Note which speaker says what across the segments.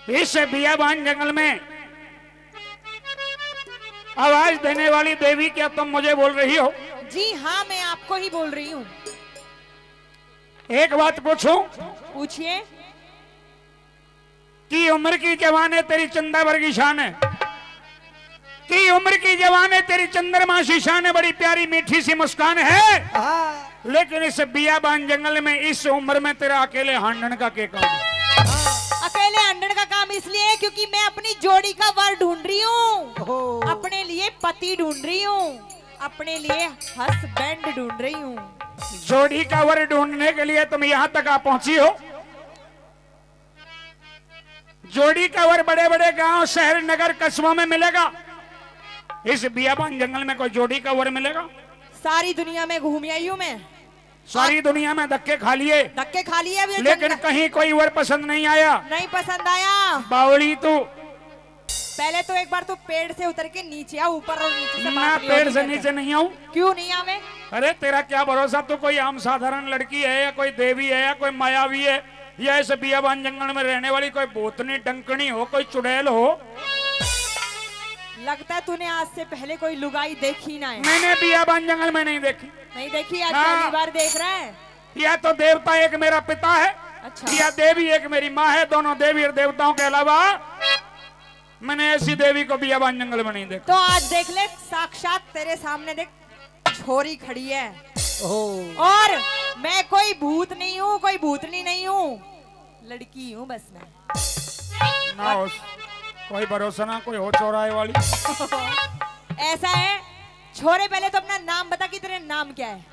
Speaker 1: इस बियाबान जंगल में आवाज देने वाली देवी, क्या तुम मुझे बोल रही हो?
Speaker 2: जी हाँ, मैं आपको ही बोल रही हूँ।
Speaker 1: एक बात पूछूं?
Speaker 2: पूछिए।
Speaker 1: की उम्र की जवान है तेरी चंदा वर्गी शान है, की उम्र की जवान है तेरी चंद्रमा सी शान है, बड़ी प्यारी मीठी सी मुस्कान है, लेकिन इस बियाबान जंगल में इस उम्र में तेरा अकेले हांडन का क्या काम है?
Speaker 2: अकेले हांडन का काम इसलिए क्योंकि मैं अपनी जोड़ी का वर ढूंढ रही हूँ, अपने लिए पति ढूंढ रही हूँ, अपने लिए हस्बैंड ढूंढ रही हूँ।
Speaker 1: जोड़ी का वर ढूंढने के लिए तुम यहाँ तक आ पहुंची हो? जोड़ी का वर बड़े बड़े गांव, शहर, नगर, कस्बों में मिलेगा, इस बियाबान जंगल में कोई जोड़ी का वर मिलेगा?
Speaker 2: सारी दुनिया में घूम आई हूँ मैं,
Speaker 1: सारी दुनिया में धक्के खा लिए, लेकिन कहीं कोई वर पसंद नहीं आया।
Speaker 2: नहीं पसंद आया।
Speaker 1: बावली तू
Speaker 2: पहले तो एक बार तो पेड़ से उतर के नीचे आ, ऊपर और नीचे से
Speaker 1: मैं पेड़ से नीचे नहीं आऊं।
Speaker 2: क्यों नहीं आवे?
Speaker 1: अरे तेरा क्या भरोसा, तू कोई आम साधारण लड़की है या कोई देवी है या कोई मायावी है या इस बियाबान जंगल में रहने वाली कोई भूतनी डंकनी हो, कोई चुड़ैल हो?
Speaker 2: लगता है तूने आज से पहले कोई लुगाई देखी ना है।
Speaker 1: मैंने बियाबान जंगल में नहीं देखी।
Speaker 2: नहीं देखी? आज पहली बार देख रहा है।
Speaker 1: या तो देवता एक मेरा पिता है,
Speaker 2: अच्छा,
Speaker 1: या देवी एक मेरी माँ है। दोनों देवी और देवताओं के अलावा मैंने ऐसी देवी को बियाबान जंगल में नहीं देखा।
Speaker 2: तो आज देख ले, साक्षात तेरे सामने देख, छोरी खड़ी है। और मैं कोई भूत नहीं हूँ, कोई भूतनी नहीं हूँ, लड़की हूँ बस मैं।
Speaker 1: ना हो, कोई भरोसा ना, कोई हो चौराहे वाली।
Speaker 2: ऐसा है, छोरे पहले तो अपना नाम बता कि तेरा नाम क्या है?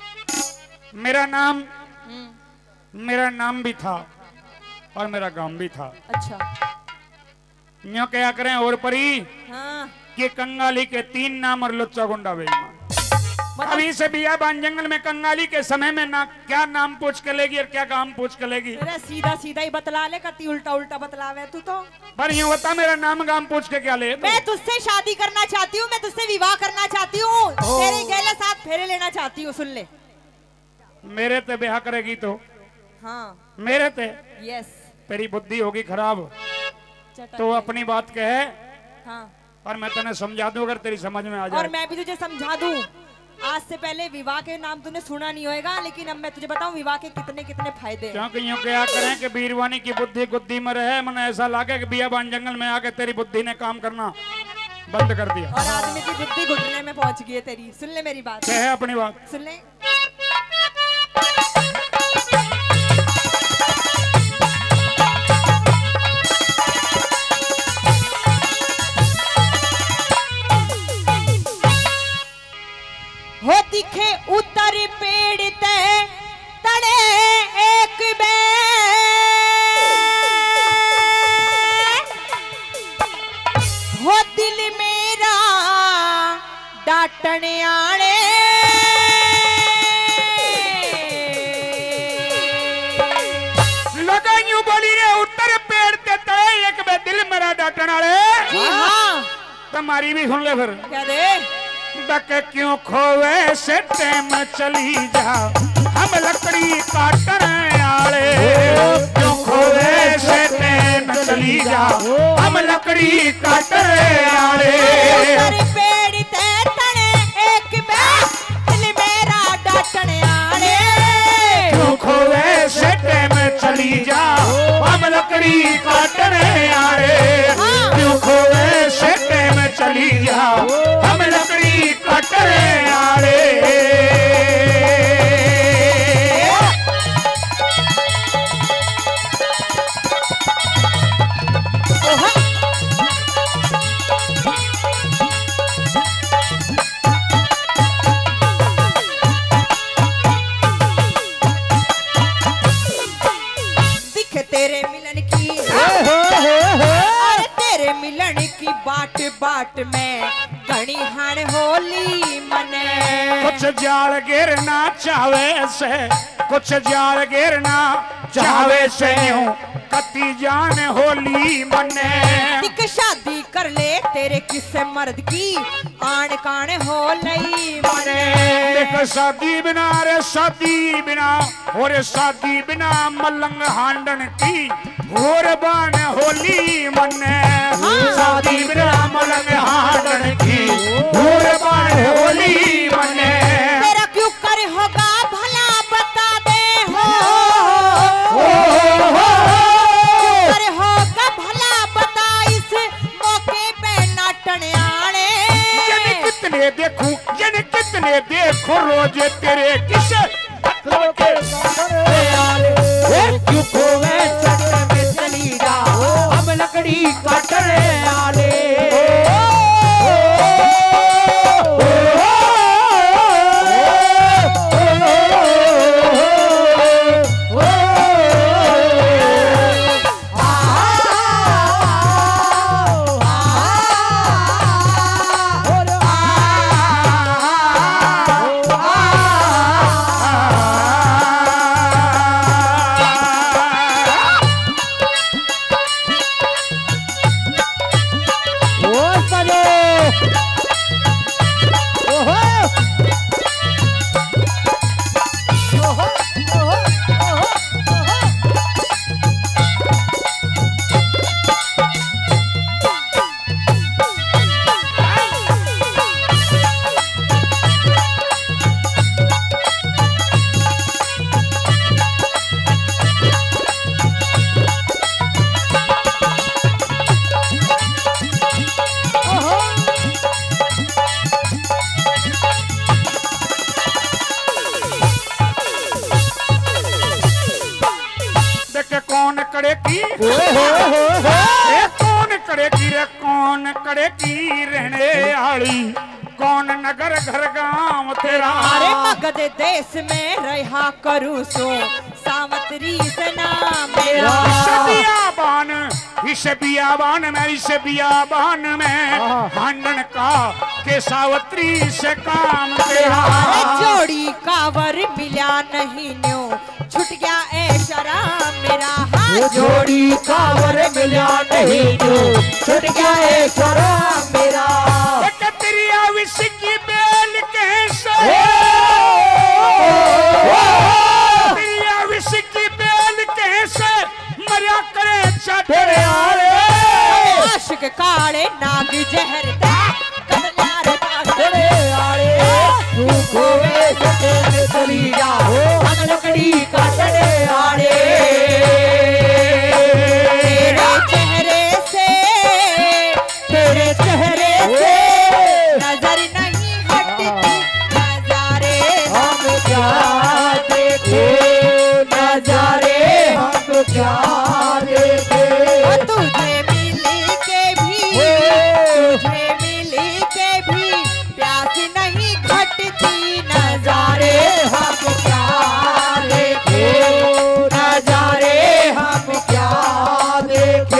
Speaker 1: मेरा नाम भी था और मेरा गांव भी था।
Speaker 2: अच्छा,
Speaker 1: यूं क्या करें और परी,
Speaker 2: हाँ,
Speaker 1: कि कंगाली के 3 नाम और लुच्चा गुंडा बेईमान। अभी से बियाबान जंगल में कंगाली के समय में ना क्या नाम पूछ के लेगी और क्या काम पूछ के लेगी।
Speaker 2: अरे सीधा सीधा ही बतला ले, कति उल्टा उल्टा बतलावे तू तो।
Speaker 1: पर यूं बता, मेरा नाम गाम पूछ के क्या ले?
Speaker 2: मैं तुझसे शादी करना चाहती हूँ, मैं तुझसे विवाह करना चाहती हूँ, तेरे गले साथ फेरे लेना चाहती हूँ। सुन ले,
Speaker 1: मेरे ते ब्याह करेगी तो?
Speaker 2: हाँ,
Speaker 1: मेरे ते?
Speaker 2: यस।
Speaker 1: तेरी बुद्धि होगी खराब तो अपनी बात कहे,
Speaker 2: हाँ,
Speaker 1: और मैं तेने समझा दूं अगर तेरी समझ में आ जाए।
Speaker 2: और मैं भी तुझे समझा दूं। आज से पहले विवाह के नाम तूने सुना नहीं होगा, लेकिन अब मैं तुझे बताऊं विवाह के कितने कितने फायदे।
Speaker 1: क्योंकि यूं क्या करें कि बीरवानी की बुद्धि गुद्दी में रहे, मन ऐसा लगे कि बियाबान जंगल में आके तेरी बुद्धि ने काम करना बंद कर दिया
Speaker 2: और आदमी की बुद्धि घुटने में पहुंच गई है तेरी। सुन ले मेरी बात।
Speaker 1: क्या है अपनी बात?
Speaker 2: सुन ले। हो दिखे उतर पेड़ ते तड़े एक बे, हो दिल मेरा डाटने आने,
Speaker 1: लगा यूं बोली रे, उतर पेड़ ते तड़े एक बे, दिल मेरा डाटन वाले।
Speaker 2: हाँ,
Speaker 1: तुम्हारी भी सुन ले फिर।
Speaker 2: क्या दे?
Speaker 1: डक क्यों खोवे से टाइम चली जा, हम लकड़ी काटन आले। क्यों खोवे से टाइम चली जा, हम लकड़ी काटन आले।
Speaker 2: पेड़ ते तड़े एक बे, दिल मेरा डाटन आले।
Speaker 1: क्यों खोवे से टाइम चली जा, हम लकड़ी काटन आले। क्यों खोवे से टाइम चली जा, हम लकड़ी काटन आले।
Speaker 2: दिख तेरे मिलन की, अरे तेरे मिलन की बाट बाट में घनी हाण होली मने।
Speaker 1: कुछ जाल गिरना चावे से, कुछ जाल गिरना चावे से, यूं कती जान होली मने।
Speaker 2: दिख शादी कर ले तेरे किसे मर्द की, आन कान हो लई मने।
Speaker 1: देख शादी बिना रे शादी बिना, और शादी बिना मलंग हांडन की भोर बान होली मने शादी ब्राह्म लग हाडन की भोर बान होली मने
Speaker 2: तेरा क्यों कर होगा भला बता दे हो कर होगा भला बता इस मौके पे नाटने आने कितने देखो
Speaker 1: रोज तेरे किसे
Speaker 3: क्यों खोवे चट में चली जा हम लकड़ी काटने आले
Speaker 1: कौन कड़े की रहने आली कौन नगर घर गांव तेरा
Speaker 2: अरे मगध देश में रहा करूं सो सावत्री से नाम मेरा इस बियाबान में भांडन का के सावत्री से काम तेरा जोड़ी कावर मिला नहीं न्यू छुट गया ए शराब मेरा
Speaker 3: जोड़ी कावर मिला नहीं न्यू छुट गया ए शराब मेरा
Speaker 1: तेरिया विस्की बेल कैसे तेरिया विस्की बेल कैसे मरिया करे चढ़े आले
Speaker 2: आशिक काले नाग जहर कदलार
Speaker 3: चढ़े आले तू खोवे सटे चली जा हम लकड़ी काटने आले
Speaker 2: तेरे चेहरे से नजर नहीं हटती नजारे
Speaker 3: हम क्या देखे नजारे हम क्या देखे
Speaker 2: तुझे मिली के भी प्यास नहीं घटती नजारे
Speaker 3: हम क्या देखे नजारे हम क्या देखे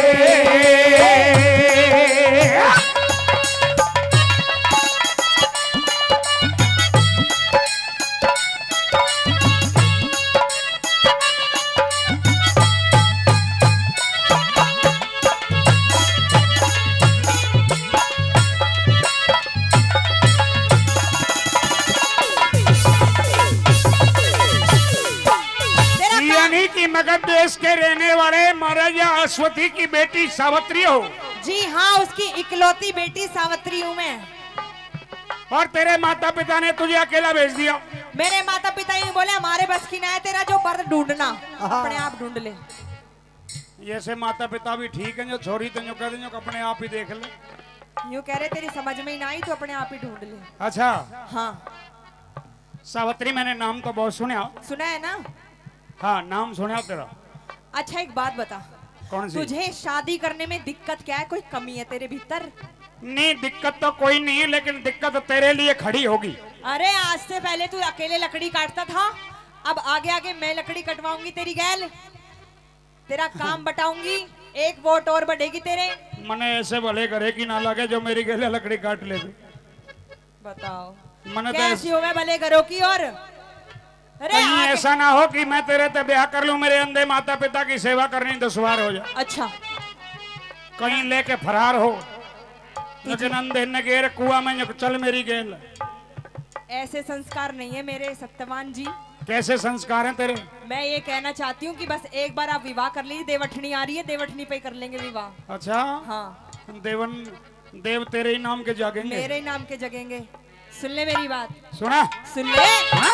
Speaker 1: मगध देश के रहने वाले महाराजा अश्वथी की बेटी सावित्री हो।
Speaker 2: जी हाँ, उसकी इकलौती बेटी सावित्री हूँ मैं।
Speaker 1: और तेरे माता पिता ने तुझे अकेला भेज दिया।
Speaker 2: मेरे माता पिता ही बोले हमारे बस की ना है तेरा जो मर्द ढूंढना, अपने आप ढूंढ ले।
Speaker 1: ये से माता पिता भी ठीक है, जो छोरी तो कह दे अपने आप ही देख ले।
Speaker 2: यूँ कह रहे तेरी समझ में ही ना आई तो अपने आप ही ढूंढ ले।
Speaker 1: अच्छा
Speaker 2: हाँ
Speaker 1: सावित्री, मैंने नाम तो बहुत
Speaker 2: सुना है ना?
Speaker 1: हाँ नाम सुना तेरा।
Speaker 2: अच्छा एक बात बता,
Speaker 1: कौन सी?
Speaker 2: तुझे शादी करने में दिक्कत क्या है? कोई कमी है तेरे भीतर?
Speaker 1: नहीं दिक्कत तो कोई नहीं है, लेकिन दिक्कत तो तेरे लिए खड़ी होगी।
Speaker 2: अरे आज से पहले तू अकेले लकड़ी काटता था, अब आगे आगे मैं लकड़ी कटवाऊंगी तेरी गैल, तेरा काम बटाऊंगी, एक वोट और बढ़ेगी तेरे।
Speaker 1: मने ऐसे भले करे कि ना लगे जो मेरी गैल लकड़ी काट ले।
Speaker 2: बताओ
Speaker 1: मने
Speaker 2: कैसी हो गए भले घरों की। और
Speaker 1: अरे ऐसा ना हो कि मैं तेरे ते ब्याह कर लूं, मेरे अंधे माता पिता की सेवा करनी दुश्वार हो जाए।
Speaker 2: अच्छा
Speaker 1: कहीं लेके फरार हो, लेकिन अंधे नगेर कुआ में चल मेरी गेल।
Speaker 2: ऐसे संस्कार नहीं है मेरे सत्यवान जी।
Speaker 1: कैसे संस्कार हैं तेरे?
Speaker 2: मैं ये कहना चाहती हूँ कि बस एक बार आप विवाह कर लीजिए। देवठनी आ रही है, देवठनी पे कर लेंगे विवाह।
Speaker 1: अच्छा
Speaker 2: हाँ,
Speaker 1: देव तेरे ही नाम के जागेंगे,
Speaker 2: मेरे ही नाम के जगेंगे। सुन ले मेरी बात,
Speaker 1: सुना?
Speaker 2: सुन ले।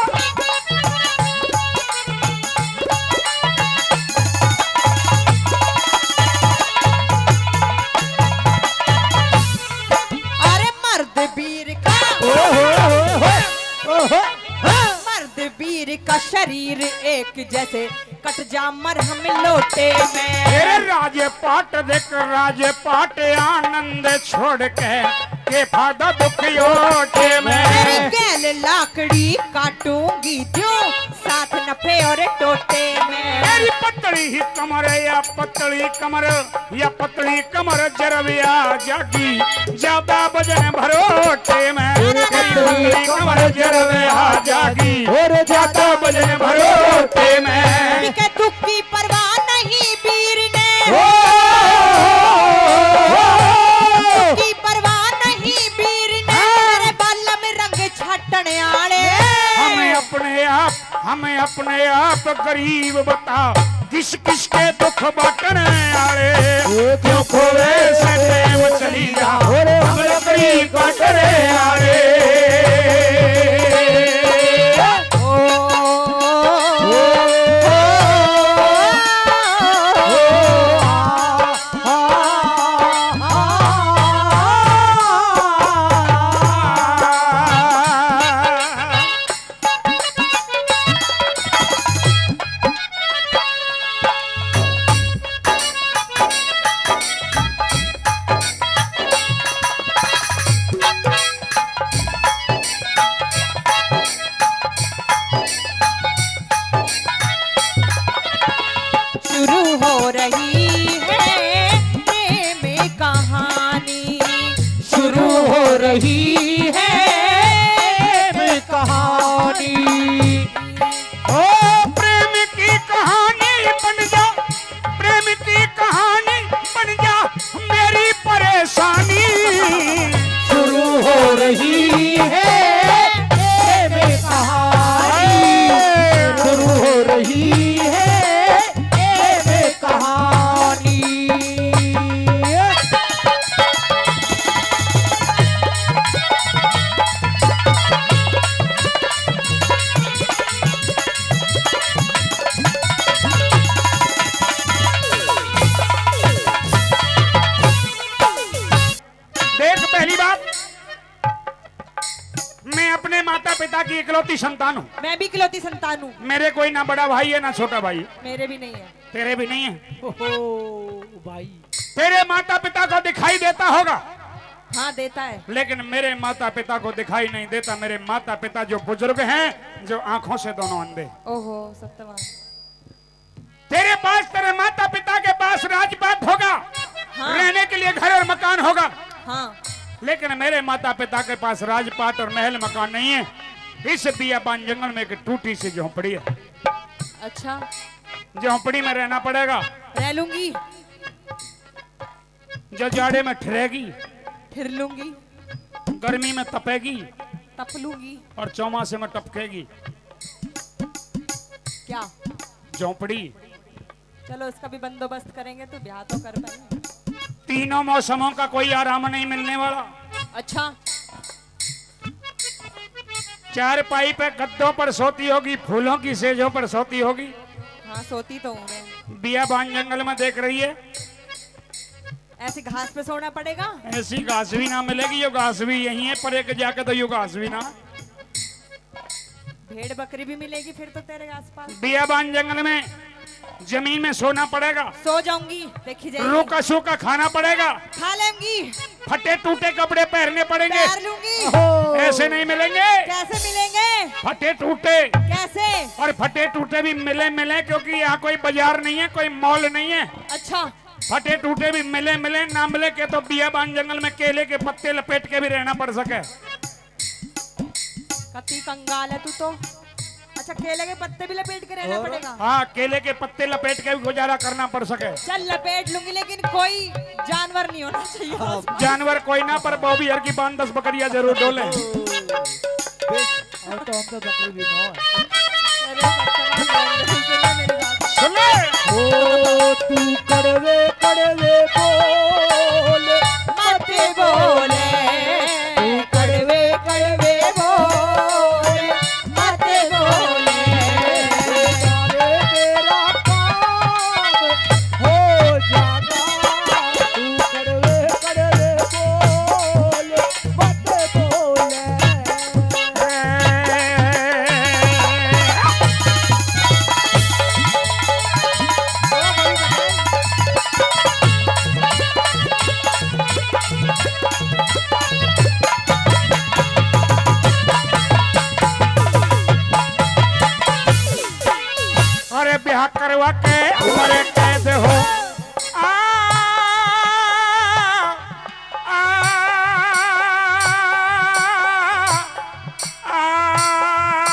Speaker 2: अरे मर्द वीर का, मर्द वीर का शरीर एक जैसे कट जा मरहम लोटे में।
Speaker 1: तेरे राजपाट देख राजपाट आनंद छोड़ के फादा दुख योटे में।
Speaker 2: तेरी गैल लाकड़ी काटूंगी जो साथ नफे और टोटे में।
Speaker 1: तेरी पतली ही कमर या पतली कमर या पतली कमर जरबिया जागी ज्यादा वजन भरोटे में। तेरी पतली कमर जरबिया जागी और ज्यादा वजन भरोटे में।
Speaker 2: के दुख की परवाह नहीं वीर ने, की परवाह नहीं वीर ने। तेरे बाल में रंग छटने आले।
Speaker 1: हमें अपने आप गरीब बता किस किस के दुख बांटने आले। क्यों खोवे से प्रेम चली जा हम लकड़ी काटने आले। इकलौती संतान हूँ।
Speaker 2: मैं भी इकलौती संतान हूँ।
Speaker 1: मेरे कोई ना बड़ा भाई है ना छोटा भाई।
Speaker 2: मेरे भी नहीं है।
Speaker 1: तेरे भी नहीं है?
Speaker 3: ओहो भाई,
Speaker 1: तेरे माता पिता को दिखाई देता होगा।
Speaker 2: हाँ देता है,
Speaker 1: लेकिन मेरे माता पिता को दिखाई नहीं देता। मेरे माता पिता जो बुजुर्ग हैं, जो आंखों से दोनों अंधे।
Speaker 2: ओहो सत्यवान।
Speaker 1: तेरे पास, तेरे माता पिता के पास राजपाट होगा,
Speaker 2: हाँ।
Speaker 1: रहने के लिए घर और मकान होगा।
Speaker 2: हाँ।
Speaker 1: लेकिन मेरे माता पिता के पास राजपाट और महल मकान नहीं है। इस बियाबान जंगल में एक टूटी सी झोंपड़ी है।
Speaker 2: अच्छा,
Speaker 1: झोंपड़ी में रहना पड़ेगा।
Speaker 2: रह लूंगी।
Speaker 1: जो जाड़े में ठहरेगी,
Speaker 2: फिर लूंगी।
Speaker 1: गर्मी में तपेगी,
Speaker 2: तप लूंगी।
Speaker 1: और चौमासे में टपकेगी।
Speaker 2: क्या
Speaker 1: झोंपड़ी?
Speaker 2: चलो इसका भी बंदोबस्त करेंगे तो ब्याह तो कर पाएंगे।
Speaker 1: तीनों मौसमों का कोई आराम नहीं मिलने वाला।
Speaker 2: अच्छा,
Speaker 1: चारपाई पे गद्दों पर सोती होगी, फूलों की सेजों पर सोती होगी।
Speaker 2: हाँ सोती तो हूँ मैं।
Speaker 1: बियाबान जंगल में देख रही है,
Speaker 2: ऐसे घास पे सोना पड़ेगा।
Speaker 1: ऐसी घास भी ना मिलेगी। यो घास भी यही है, पर एक जाके तो यो घास भी ना।
Speaker 2: भेड़ बकरी भी मिलेगी फिर तो तेरे आसपास।
Speaker 1: बियाबान जंगल में जमीन में सोना पड़ेगा।
Speaker 2: सो जाऊंगी, देखी जाएगी।
Speaker 1: रूखा सूखा खाना पड़ेगा।
Speaker 2: खा लेंगी।
Speaker 1: फटे टूटे कपड़े पहनने पड़ेंगे।
Speaker 2: पहन लूंगी।
Speaker 1: ऐसे नहीं मिलेंगे।
Speaker 2: कैसे मिलेंगे?
Speaker 1: फटे टूटे।
Speaker 2: कैसे?
Speaker 1: और फटे टूटे भी मिले क्योंकि यहाँ कोई बाजार नहीं है, कोई मॉल नहीं है।
Speaker 2: अच्छा,
Speaker 1: फटे टूटे भी मिले ना मिले के तो बियाबान जंगल में केले के पत्ते लपेट के भी रहना पड़ सके।
Speaker 2: कति कंगाल है तू तो। अच्छा, केले के पत्ते भी लपेट के रहना पड़ेगा?
Speaker 1: हाँ, केले के पत्ते लपेट के भी गुजारा करना पड़ सके।
Speaker 2: चल लपेट लूंगी, लेकिन कोई जानवर नहीं होना चाहिए।
Speaker 1: जानवर कोई ना, पर बॉबी हर की 5-10 बकरियां जरूर डोले।
Speaker 3: और तो हम तो बकरी भी ना।
Speaker 1: सुने
Speaker 3: ओ तू कड़वे कड़वे बोल
Speaker 2: मत बोले,
Speaker 3: तू कड़वे कड़वे बोल
Speaker 2: मत बोले,
Speaker 3: अरे तेरा काम हो जाता, तू कड़वे कड़वे बोल मत बोले।
Speaker 1: अरे ब्याह करवा के उम्र कैद हो आ, आ, आ,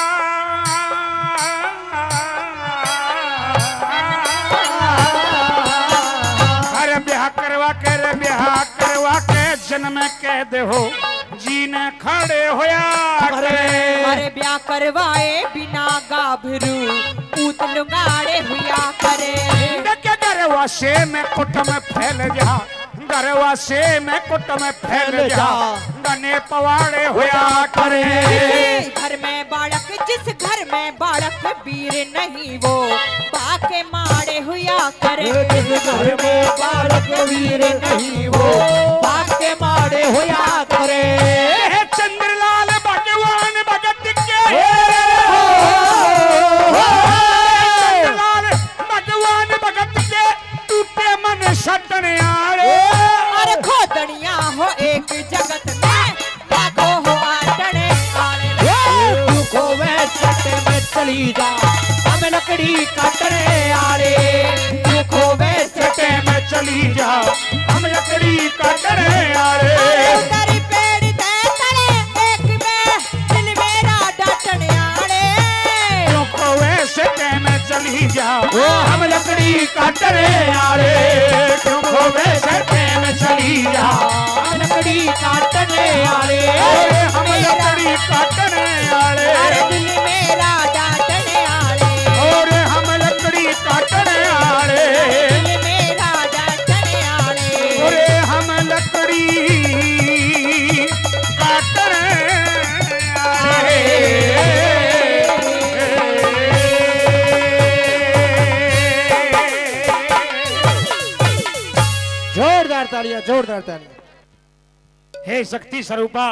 Speaker 1: अरे ब्याह करवा के रे ब्याह करवा के जन्म कैद हो जीने खड़े होया करे।
Speaker 2: अरे ब्याह करवाए बिना गाभरू पूत लुगाड़े हुआ करे।
Speaker 1: देखे गरवा से में कुट में फैल जा, गरवा से में कुट में फैल जा, गने पवाड़े होया करे।
Speaker 2: घर में बालक, जिस घर में बालक वीर नहीं वो बाके मारे हुआ करे।
Speaker 3: जिस घर में बालक वीर नहीं वो बाके मारे होया करे।
Speaker 1: चंद्रलाल भगवान भगत के, चंद्रलाल भगवान भगत के टूटे मन सटने आड़े।
Speaker 2: अरे खोदनिया हो एक जगत में, लाखों हो आटने आड़े।
Speaker 3: दुखों में सटे में चली जा, हम लकड़ी काटने आले। दुखों में
Speaker 1: सटे में चली जा, हम लकड़ी काटने आड़े।
Speaker 2: उधर पेड़ दे तले एक में दिल मेरा डांटने आड़े।
Speaker 1: क्यों खोवे सटे में चली जा, हम लकड़ी काटने आड़े। क्यों खोवे सटे में चली जा,
Speaker 3: हम लकड़ी काटने आले।
Speaker 1: हम लकड़ी काटने आड़े।
Speaker 2: अरे दिल मेरा डांटने आड़े।
Speaker 1: और हम लकड़ी काटने आड़े।
Speaker 2: दिल मेरा डांटने आड़े।
Speaker 1: और हम लकड़ी काटने आड़े।
Speaker 3: जोरदार तालियां, जोरदार तालियां।
Speaker 1: हे शक्ति स्वरूपा,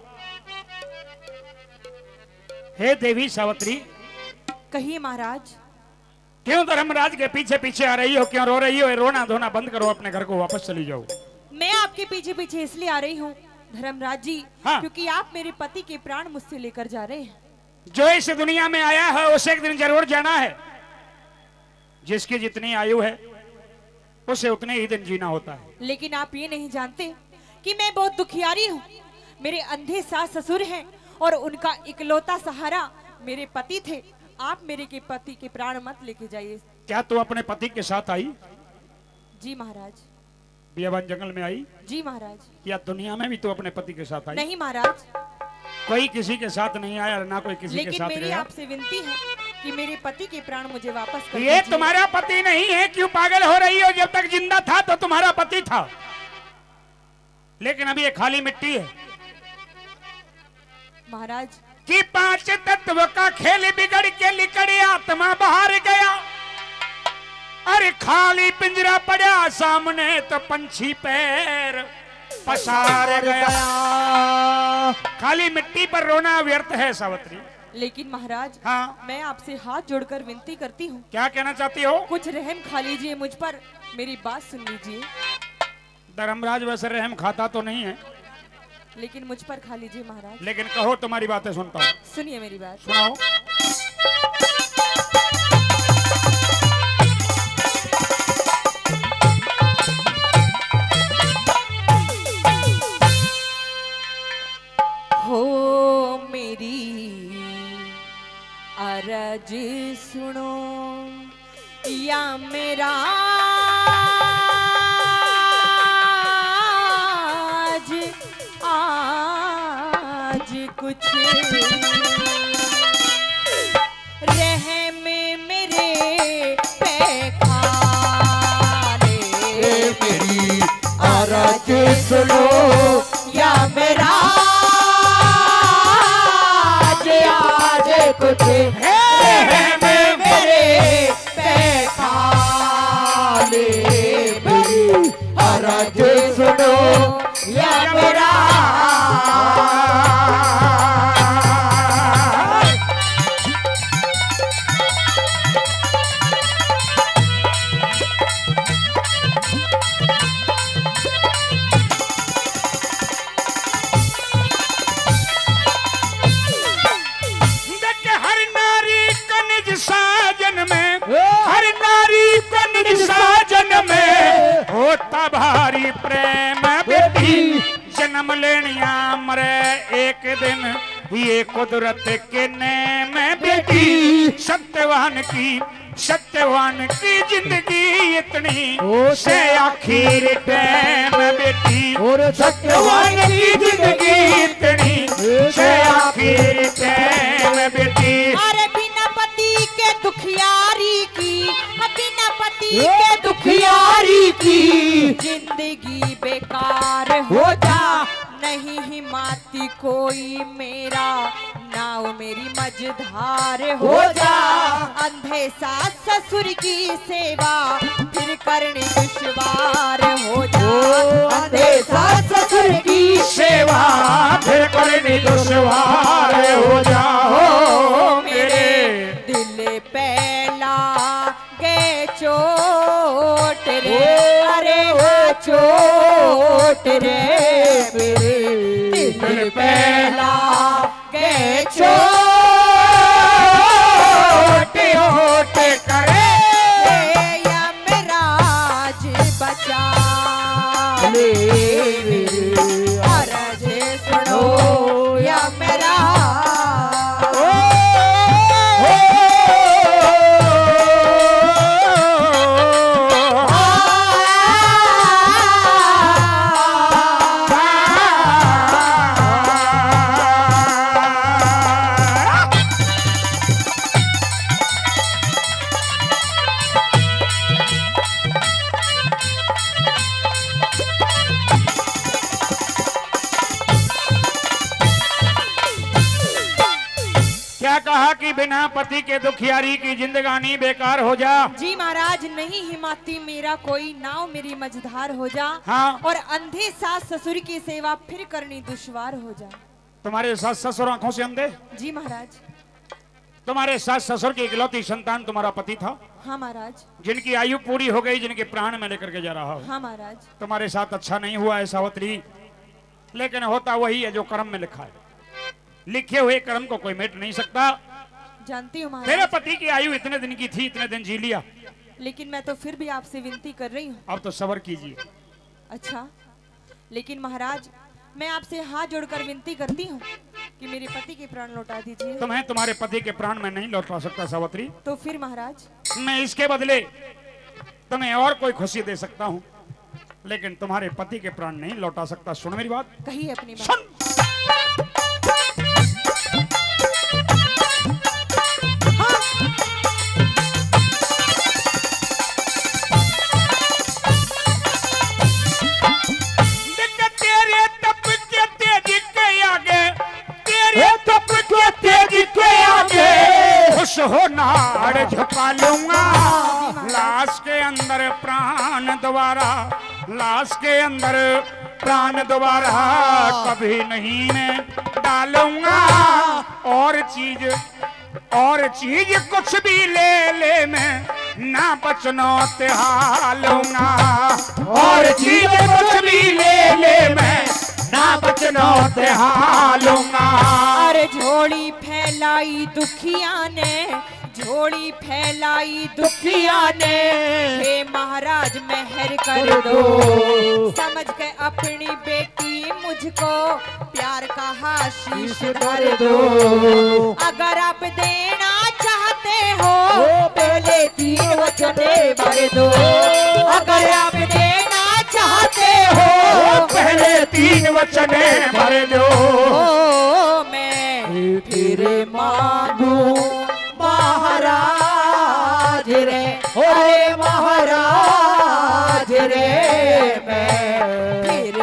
Speaker 1: हे देवी सावित्री,
Speaker 2: कहिए महाराज।
Speaker 1: क्यों धर्मराज के पीछे पीछे आ रही हो? क्यों रो रही हो? ये रोना धोना बंद करो, अपने घर को वापस चली जाओ।
Speaker 2: मैं आपके पीछे पीछे इसलिए आ रही हूँ धर्मराज जी,
Speaker 1: हाँ।
Speaker 2: क्योंकि आप मेरे पति के प्राण मुझसे लेकर जा रहे हैं।
Speaker 1: जो इस दुनिया में आया है उसे एक दिन जरूर जाना है। जिसकी जितनी आयु है उसे उतने ही दिन जीना होता है।
Speaker 2: लेकिन आप ये नहीं जानते कि मैं बहुत दुखियारी हूँ। मेरे अंधे सास ससुर हैं और उनका इकलौता सहारा मेरे पति थे। आप मेरे के पति के प्राण मत लेके जाइए।
Speaker 1: क्या तू अपने पति के साथ आई?
Speaker 2: जी महाराज।
Speaker 1: बियाबान जंगल में आई?
Speaker 2: जी महाराज।
Speaker 1: या दुनिया में भी तू अपने पति के साथ आई?
Speaker 2: नहीं महाराज।
Speaker 1: कोई किसी के साथ नहीं आया, ना कोई किसी के
Speaker 2: लेकिन
Speaker 1: साथ
Speaker 2: मेरी
Speaker 1: गया।
Speaker 2: आपसे विनती है कि मेरे पति के प्राण मुझे वापस कर
Speaker 1: ये
Speaker 2: दीजिए।
Speaker 1: तुम्हारा पति नहीं है। क्यों पागल हो रही हो? जब तक जिंदा था तो तुम्हारा पति था, लेकिन अभी ये खाली मिट्टी है।
Speaker 2: महाराज
Speaker 1: कि 5 तत्व का खेल बिगड़ के लिकड़ी आत्मा बाहर गया। अरे खाली पिंजरा पड़ा सामने तो पंछी पैर पसार गया। खाली मिट्टी पर रोना व्यर्थ है सावित्री।
Speaker 2: लेकिन महाराज,
Speaker 1: हाँ,
Speaker 2: मैं आपसे हाथ जोड़कर विनती करती हूँ,
Speaker 1: क्या कहना चाहती हो?
Speaker 2: कुछ रहम खा लीजिए मुझ पर, मेरी बात सुन लीजिए।
Speaker 1: धर्मराज वैसे रहम खाता तो नहीं है,
Speaker 2: लेकिन मुझ पर खा लीजिए महाराज।
Speaker 1: लेकिन कहो, तुम्हारी बातें सुनता हूँ।
Speaker 2: सुनिए मेरी बात।
Speaker 1: सुनाओ।
Speaker 2: हो मेरी अरज सुनो या मेरा आज कुछ रह
Speaker 3: महाराज सुनो या मेरा आज कुछ है मेरे बैठा ले मेरी महाराज सुनो या मेरा
Speaker 1: हर नारी को निज साजन में होता भारी प्रेम बेटी जन्म लेनिया मरे एक दिन ये कुदरत के नेम बेटी सत्यवान की जिंदगी इतनी से आखिर टैम बेटी सत्यवान की जिंदगी इतनी से आखिर टैम बेटी।
Speaker 2: अरे बिना पति के दुखियारी की, बिना पति के दुखियारी की जिंदगी बेकार हो जा। नहीं हिमाती कोई मेरा नाव मेरी मझधार हो जा। अंधे सास ससुर की सेवा फिर करनी दुश्वार हो जा।
Speaker 3: अंधे सास ससुर की
Speaker 1: सेवा फिर करनी दुश्वार हो जा। मेरे
Speaker 2: दिल पहला गे चोट रे, अरे हाँ चोट रे मेरे दिल पहला गे चोट
Speaker 1: होट करे
Speaker 2: यमराज बचा ले अरज सुनो यमराज।
Speaker 1: क्या कहा कि बिना पति के दुखियारी की जिंदगानी बेकार हो जा।
Speaker 2: जी महाराज, नहीं हिमाती मेरा कोई नाव मेरी मझधार हो जा।
Speaker 1: हाँ।
Speaker 2: और अंधे सास ससुर की सेवा फिर करनी दुश्वार हो जा।
Speaker 1: तुम्हारे सास ससुर आंखों से अंधे?
Speaker 2: जी महाराज।
Speaker 1: तुम्हारे सास ससुर की इकलौती संतान तुम्हारा पति था?
Speaker 2: हाँ महाराज।
Speaker 1: जिनकी आयु पूरी हो गई, जिनके प्राण में लेकर के जा रहा हो।
Speaker 2: हाँ महाराज।
Speaker 1: तुम्हारे साथ अच्छा नहीं हुआ है सावित्री, लेकिन होता वही है जो कर्म में लिखा है। लिखे हुए कर्म को कोई मिट नहीं सकता।
Speaker 2: जानती हूँ
Speaker 1: तेरे
Speaker 2: महाराज,
Speaker 1: पति की आयु इतने दिन की थी, इतने दिन जी लिया।
Speaker 2: लेकिन मैं तो फिर भी आपसे विनती कर रही हूँ।
Speaker 1: अब तो सब्र कीजिए।
Speaker 2: अच्छा, लेकिन महाराज मैं आपसे हाथ जोड़कर विनती करती हूँ कि मेरे पति के प्राण लौटा दीजिए।
Speaker 1: तुम्हें तुम्हारे पति के प्राण में नहीं लौटा सकता सावित्री।
Speaker 2: तो फिर महाराज
Speaker 1: मैं इसके बदले तुम्हें और कोई खुशी दे सकता हूँ, लेकिन तुम्हारे पति के प्राण नहीं लौटा सकता। सुन मेरी बात।
Speaker 2: कहिए अपनी बात।
Speaker 1: सुन। खुश हो नाड़ झुका लूंगा, लाश के अंदर प्राण दोबारा, लाश के अंदर प्राण दोबारा कभी नहीं मैं डालूंगा। और चीज कुछ भी ले ले मैं ना बचनो तिहालूंगा। और चीज कुछ भी ले ले मैं ना बचनो तिहालूंगा।
Speaker 2: अरे झोली फैलाई दुखिया ने, झोली फैलाई दुखिया ने, हे महाराज मेहर कर दो। समझ के अपनी बेटी मुझको प्यार का आशीष धर दो। अगर आप देना चाहते हो पहले 3 वचन भर दो। अगर आप देना चाहते हो
Speaker 1: पहले 3 वचन भर दो।
Speaker 2: मैं
Speaker 3: फिर मांगू महाराज रे, अरे महाराज रे, मैं फिर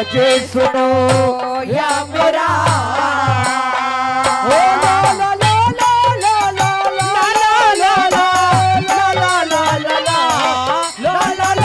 Speaker 3: महाराज सुनो या मेरा ओ ला ला ला ला ला ला ला ला ला ला ला ला ला ला ला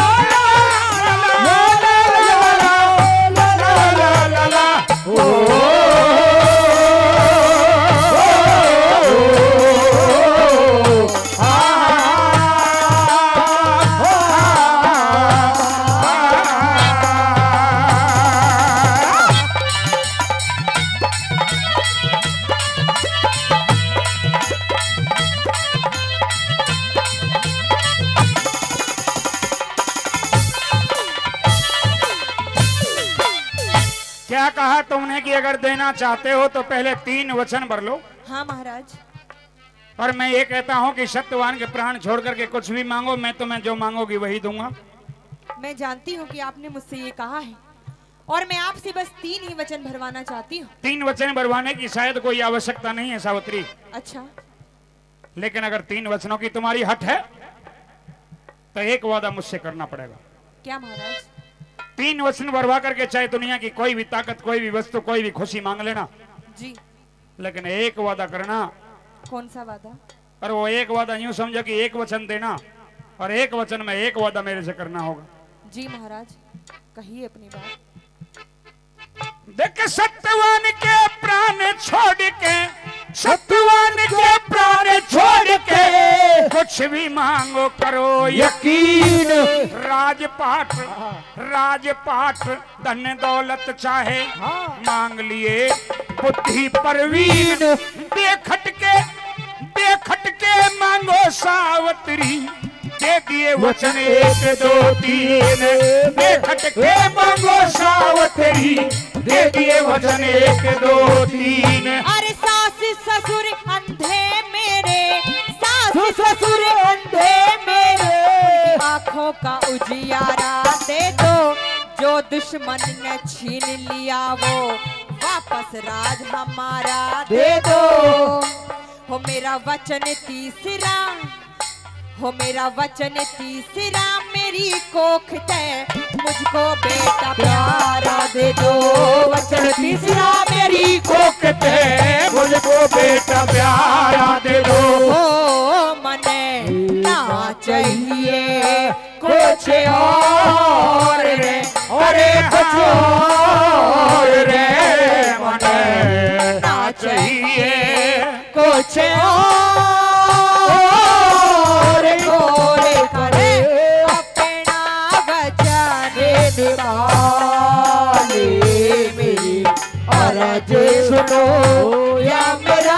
Speaker 1: क्या कहा तुमने कि अगर देना चाहते हो तो पहले 3 वचन भर लो।
Speaker 2: हाँ महाराज।
Speaker 1: और मैं ये कहता हूँ कि सत्यवान के प्राण छोड़ करके कुछ भी मांगो, मैं तुम्हें जो मांगोगी वही दूंगा।
Speaker 2: मैं जानती हूँ कि आपने मुझसे ये कहा है और मैं आपसे बस 3 ही वचन भरवाना चाहती हूँ।
Speaker 1: 3 वचन भरवाने की शायद कोई आवश्यकता नहीं है सावित्री।
Speaker 2: अच्छा,
Speaker 1: लेकिन अगर 3 वचनों की तुम्हारी हट है तो एक वादा मुझसे करना पड़ेगा।
Speaker 2: क्या महाराज?
Speaker 1: 3 वचन भरवा करके चाहे दुनिया की कोई भी ताकत, कोई भी वस्तु, कोई भी खुशी मांग लेना
Speaker 2: जी,
Speaker 1: लेकिन एक वादा करना।
Speaker 2: कौन सा वादा?
Speaker 1: और वो एक वादा यूं समझो कि 1 वचन देना और 1 वचन में 1 वादा मेरे से करना होगा।
Speaker 2: जी महाराज, कहिए अपनी बात।
Speaker 1: देख सत्यवान के प्राण छोड़ के, सत्यवान के प्राण छोड़ के कुछ भी मांगो करो यकीन। राजपाट राजपाट धन दौलत चाहे मांग लिए बुद्धि परवीन। बेखटके मांगो सावत्री, दे दिए वचन 1 2 3। बेखटके मांगो सावत्री, दे दिए वचन 1 2 3।
Speaker 2: अरे सास ससुर अंधे मेरे, सास ससुर अंधे मेरे, आंखों का उजियारा दे दो। जो दुश्मन ने छीन लिया वो वापस राज हमारा दे दो। हो मेरा वचन तीसरा, हो मेरा वचन तीसरा, मेरी कोख तय मुझको बेटा प्यारा दे दो। वचन तीसरा, मेरी
Speaker 1: कोख तय मुझको बेटा प्यारा दे दो।
Speaker 2: हो मने ना चाहिए कुछ और रे,
Speaker 1: अरे कुछ और रे, मने ना चाहिए
Speaker 2: कुछ और करे अपना वचन
Speaker 3: निभाने मेरी अरज सुनो या मेरा।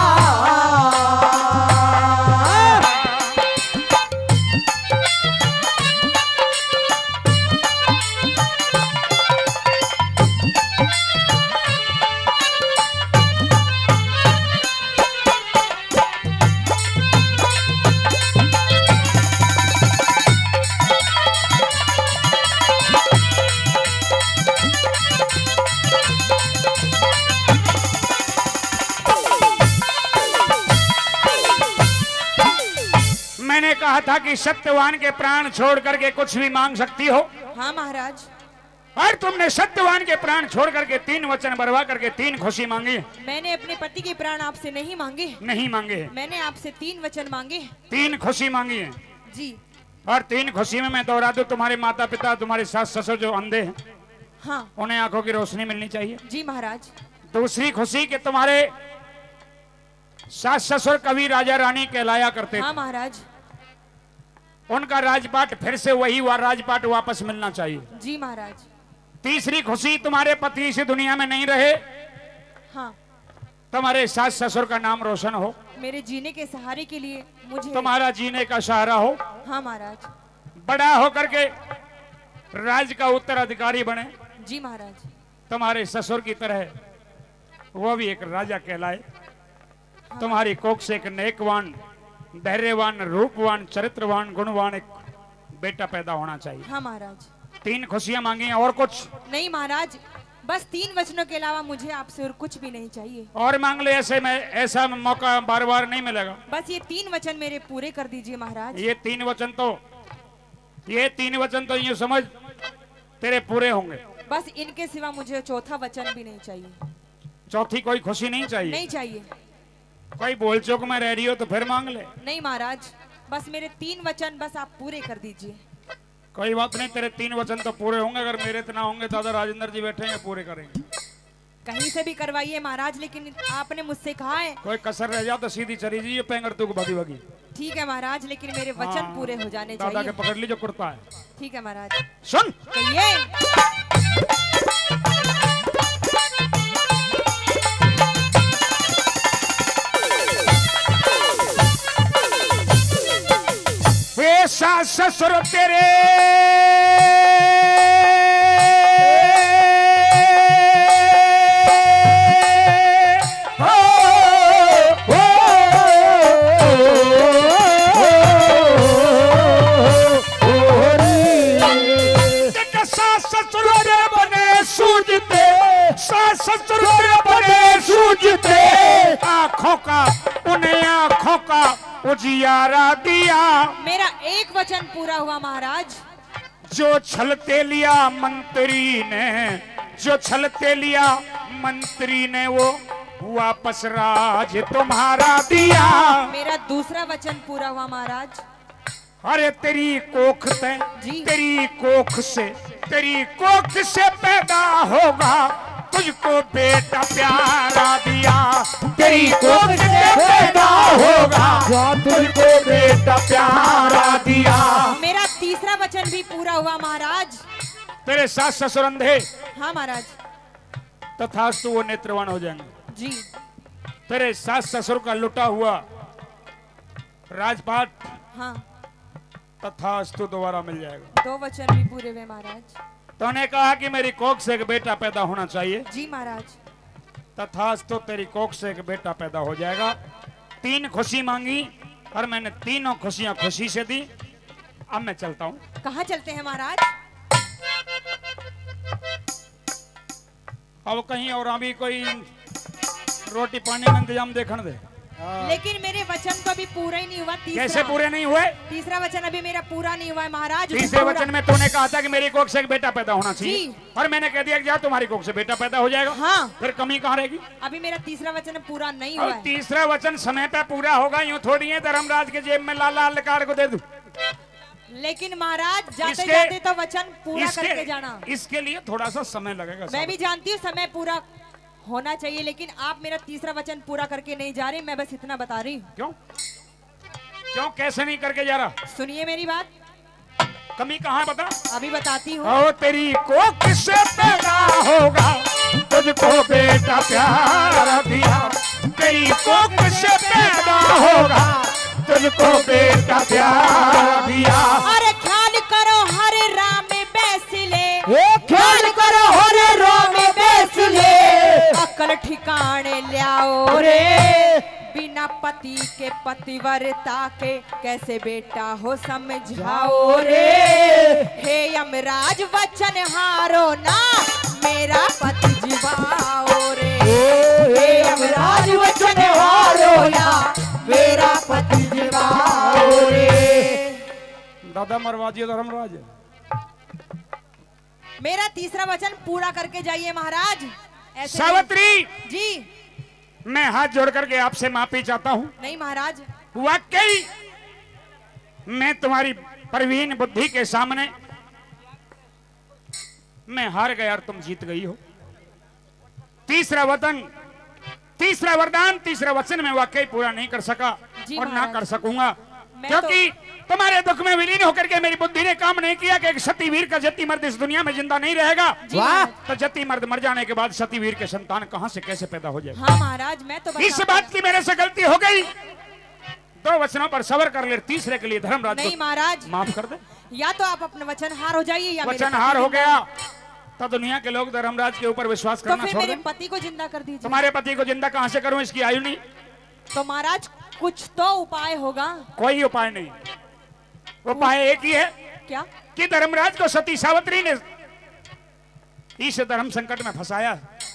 Speaker 1: मैंने कहा था कि सत्यवान के प्राण छोड़ करके कुछ भी मांग सकती हो।
Speaker 2: हाँ महाराज।
Speaker 1: और तुमने सत्यवान के प्राण छोड़ करके 3 वचन भरवा करके 3 खुशी मांगी।
Speaker 2: मैंने अपने पति के प्राण आपसे नहीं मांगे।
Speaker 1: नहीं मांगे हैं।
Speaker 2: मैंने आपसे 3 वचन मांगे।
Speaker 1: 3 खुशी मांगी है
Speaker 2: जी।
Speaker 1: और 3 खुशी में मैं दोहरा दूं, तुम्हारे माता पिता, तुम्हारे सास ससुर जो अंधे हैं,
Speaker 2: हाँ,
Speaker 1: उन्हें आंखों की रोशनी मिलनी चाहिए।
Speaker 2: जी महाराज।
Speaker 1: दूसरी खुशी कि तुम्हारे सास ससुर कभी राजा रानी कहलाया करते थे।
Speaker 2: हाँ महाराज।
Speaker 1: उनका राजपाट फिर से वही राजपाट वापस मिलना चाहिए।
Speaker 2: जी महाराज।
Speaker 1: तीसरी खुशी तुम्हारे पति इस दुनिया में नहीं रहे,
Speaker 2: हाँ,
Speaker 1: तुम्हारे सास ससुर का नाम रोशन हो,
Speaker 2: मेरे जीने के सहारे के लिए मुझे
Speaker 1: तुम्हारा जीने का सहारा हो,
Speaker 2: हाँ महाराज।
Speaker 1: बड़ा होकर के राज का उत्तराधिकारी बने।
Speaker 2: जी महाराज।
Speaker 1: तुम्हारे ससुर की तरह वो भी एक राजा कहलाए। तुम्हारी कोख से एक नेकवान, धैर्यवान, रूपवान, चरित्रवान, गुणवान एक बेटा पैदा होना चाहिए।
Speaker 2: हाँ महाराज।
Speaker 1: 3 खुशियां मांगी हैं और कुछ
Speaker 2: नहीं महाराज, बस 3 वचनों के अलावा मुझे आपसे और कुछ भी नहीं चाहिए।
Speaker 1: और मांग ले, ऐसे में ऐसा मौका बार बार नहीं मिलेगा।
Speaker 2: बस ये 3 वचन मेरे पूरे कर दीजिए महाराज।
Speaker 1: ये 3 वचन तो यूं समझ तेरे पूरे होंगे।
Speaker 2: बस इनके सिवा मुझे चौथा वचन भी नहीं चाहिए।
Speaker 1: चौथी कोई खुशी नहीं चाहिए?
Speaker 2: नहीं चाहिए।
Speaker 1: कोई बोल चौक में रह रही हो तो फिर मांग ले।
Speaker 2: नहीं महाराज, बस मेरे 3 वचन बस आप पूरे कर दीजिए।
Speaker 1: कोई बात नहीं, तेरे 3 वचन तो पूरे होंगे। अगर मेरे इतना होंगे दादा राजेंद्र जी बैठे हैं पूरे करेंगे।
Speaker 2: कहीं से भी करवाइए महाराज, लेकिन आपने मुझसे कहा है।
Speaker 1: कोई कसर रह जाओ तो सीधी चली जी पेंगर तू भागी भागी।
Speaker 2: ठीक है महाराज, लेकिन मेरे वचन पूरे हो जाने चाहिए।
Speaker 1: दादा के पकड़ ली जो कुर्ता है।
Speaker 2: ठीक है महाराज।
Speaker 1: सुन
Speaker 2: कहिए।
Speaker 1: वे सास ससुर तेरे आंखों का उन्हें आंखों का उजियारा दिया।
Speaker 2: मेरा एक वचन पूरा हुआ महाराज।
Speaker 1: जो छलते लिया मंत्री ने, जो छलते लिया मंत्री ने वो वापस राज तुम्हारा दिया।
Speaker 2: मेरा दूसरा वचन पूरा हुआ महाराज।
Speaker 1: अरे तेरी कोख ते
Speaker 2: जी।
Speaker 1: तेरी कोख से पैदा होगा तुझको बेटा प्यारा दिया। तेरी कोख से पैदा होगा तुझको बेटा प्यारा दिया।
Speaker 2: मेरा तीसरा वचन भी पूरा हुआ महाराज।
Speaker 1: तेरे सास ससुर अंधे
Speaker 2: हाँ महाराज।
Speaker 1: तथास्तु वो नेत्रवान हो जाएंगे।
Speaker 2: जी।
Speaker 1: तेरे सास ससुर का लुटा हुआ राजपाट
Speaker 2: हाँ।
Speaker 1: तथास्तु दोबारा मिल जाएगा।
Speaker 2: 2 वचन भी पूरे हुए महाराज।
Speaker 1: तूने कहा कि मेरी कोख से एक बेटा पैदा होना चाहिए।
Speaker 2: जी महाराज।
Speaker 1: तथास्तु तेरी कोख से एक बेटा पैदा हो जाएगा। 3 खुशी मांगी और मैंने तीनों खुशियां खुशी से दी। अब मैं चलता हूँ।
Speaker 2: कहाँ चलते हैं महाराज?
Speaker 1: अब कहीं और अभी कोई रोटी पानी का इंतजाम देखने दे।
Speaker 2: लेकिन मेरे वचन तो अभी पूरा ही नहीं हुआ।
Speaker 1: कैसे पूरे नहीं हुए?
Speaker 2: तीसरा वचन अभी मेरा पूरा नहीं हुआ है महाराज।
Speaker 1: तीसरे वचन में तूने कहा था कि मेरी कोख से एक बेटा पैदा होना चाहिए और मैंने कह दिया कि यार तुम्हारी कोख से बेटा पैदा हो जाएगा।
Speaker 2: हाँ।
Speaker 1: फिर कमी कहाँ रहेगी?
Speaker 2: अभी मेरा तीसरा वचन पूरा नहीं हुआ है।
Speaker 1: तीसरा वचन समय पे पूरा होगा, यूं थोड़ी है धर्मराज के जेब में लाल लाल कार्ड को दे दूं।
Speaker 2: लेकिन महाराज जाते जाते तो वचन पूरा करके जाना।
Speaker 1: इसके लिए थोड़ा सा समय लगेगा।
Speaker 2: मैं भी जानती हूँ समय पूरा होना चाहिए, लेकिन आप मेरा तीसरा वचन पूरा करके नहीं जा रहे। मैं बस इतना बता रही हूँ।
Speaker 1: क्यों क्यों कैसे नहीं करके जा रहा?
Speaker 2: सुनिए मेरी बात।
Speaker 1: कमी कहाँ बता?
Speaker 2: अभी बताती हूँ।
Speaker 1: ओ तेरी कोख से पैदा होगा तुझको बेटा प्यारा दिया। तेरी कोख से पैदा होगा तुझको बेटा प्यारा दिया।
Speaker 2: अरे ख्याल करो हर राम में बैस ले,
Speaker 3: ख्याल करो हर राम में बैस ले।
Speaker 2: अकल ठिकाने लाओ रे, बिना पति के पतिव्रता के कैसे बेटा हो समझाओ रे। हे यमराज वचन हारो ना, मेरा पति जीवाओ रे।
Speaker 3: हे यमराज वचन हारो ना, मेरा पति जीवाओ रे।
Speaker 1: दादा मरवाजी धर्मराज।
Speaker 2: मेरा तीसरा वचन पूरा करके जाइए महाराज। ऐसे
Speaker 1: सावित्री
Speaker 2: जी।
Speaker 1: मैं हाथ जोड़ करके आपसे माफी चाहता हूँ।
Speaker 2: नहीं महाराज।
Speaker 1: वाकई मैं तुम्हारी प्रवीण बुद्धि के सामने मैं हार गया और तुम जीत गई हो। तीसरा वचन, तीसरा वरदान, तीसरा वचन मैं वाकई पूरा नहीं कर सका और ना कर सकूंगा, क्योंकि तुम्हारे दुख में विलीन होकर के मेरी बुद्धि ने काम नहीं किया कि एक सती वीर का जति मर्द इस दुनिया में जिंदा नहीं रहेगा।
Speaker 3: वाह।
Speaker 1: तो जति मर्द मर जाने के बाद सती वीर के संतान कहां से कैसे पैदा हो जाए?
Speaker 2: हाँ महाराज, मैं तो
Speaker 1: इस बात की मेरे से गलती हो गई। 2 वचनों पर सबर कर ले, तीसरे के लिए धर्मराज
Speaker 2: नहीं महाराज
Speaker 1: माफ कर दे।
Speaker 2: या तो आप अपने वचन हार हो जाइए या
Speaker 1: वचन हार हो गया तो दुनिया के लोग धर्मराज के ऊपर विश्वास
Speaker 2: तो
Speaker 1: करना
Speaker 2: फिर
Speaker 1: छोड़
Speaker 2: मेरे
Speaker 1: दें।
Speaker 2: पति को जिंदा कर दीजिए।
Speaker 1: तुम्हारे पति को जिंदा कहां से करूं? इसकी आयु नहीं।
Speaker 2: तो महाराज कुछ तो उपाय होगा।
Speaker 1: कोई उपाय नहीं। उपाय एक ही है।
Speaker 2: क्या?
Speaker 1: कि धर्मराज को सती सावित्री ने इस धर्म संकट में फंसाया,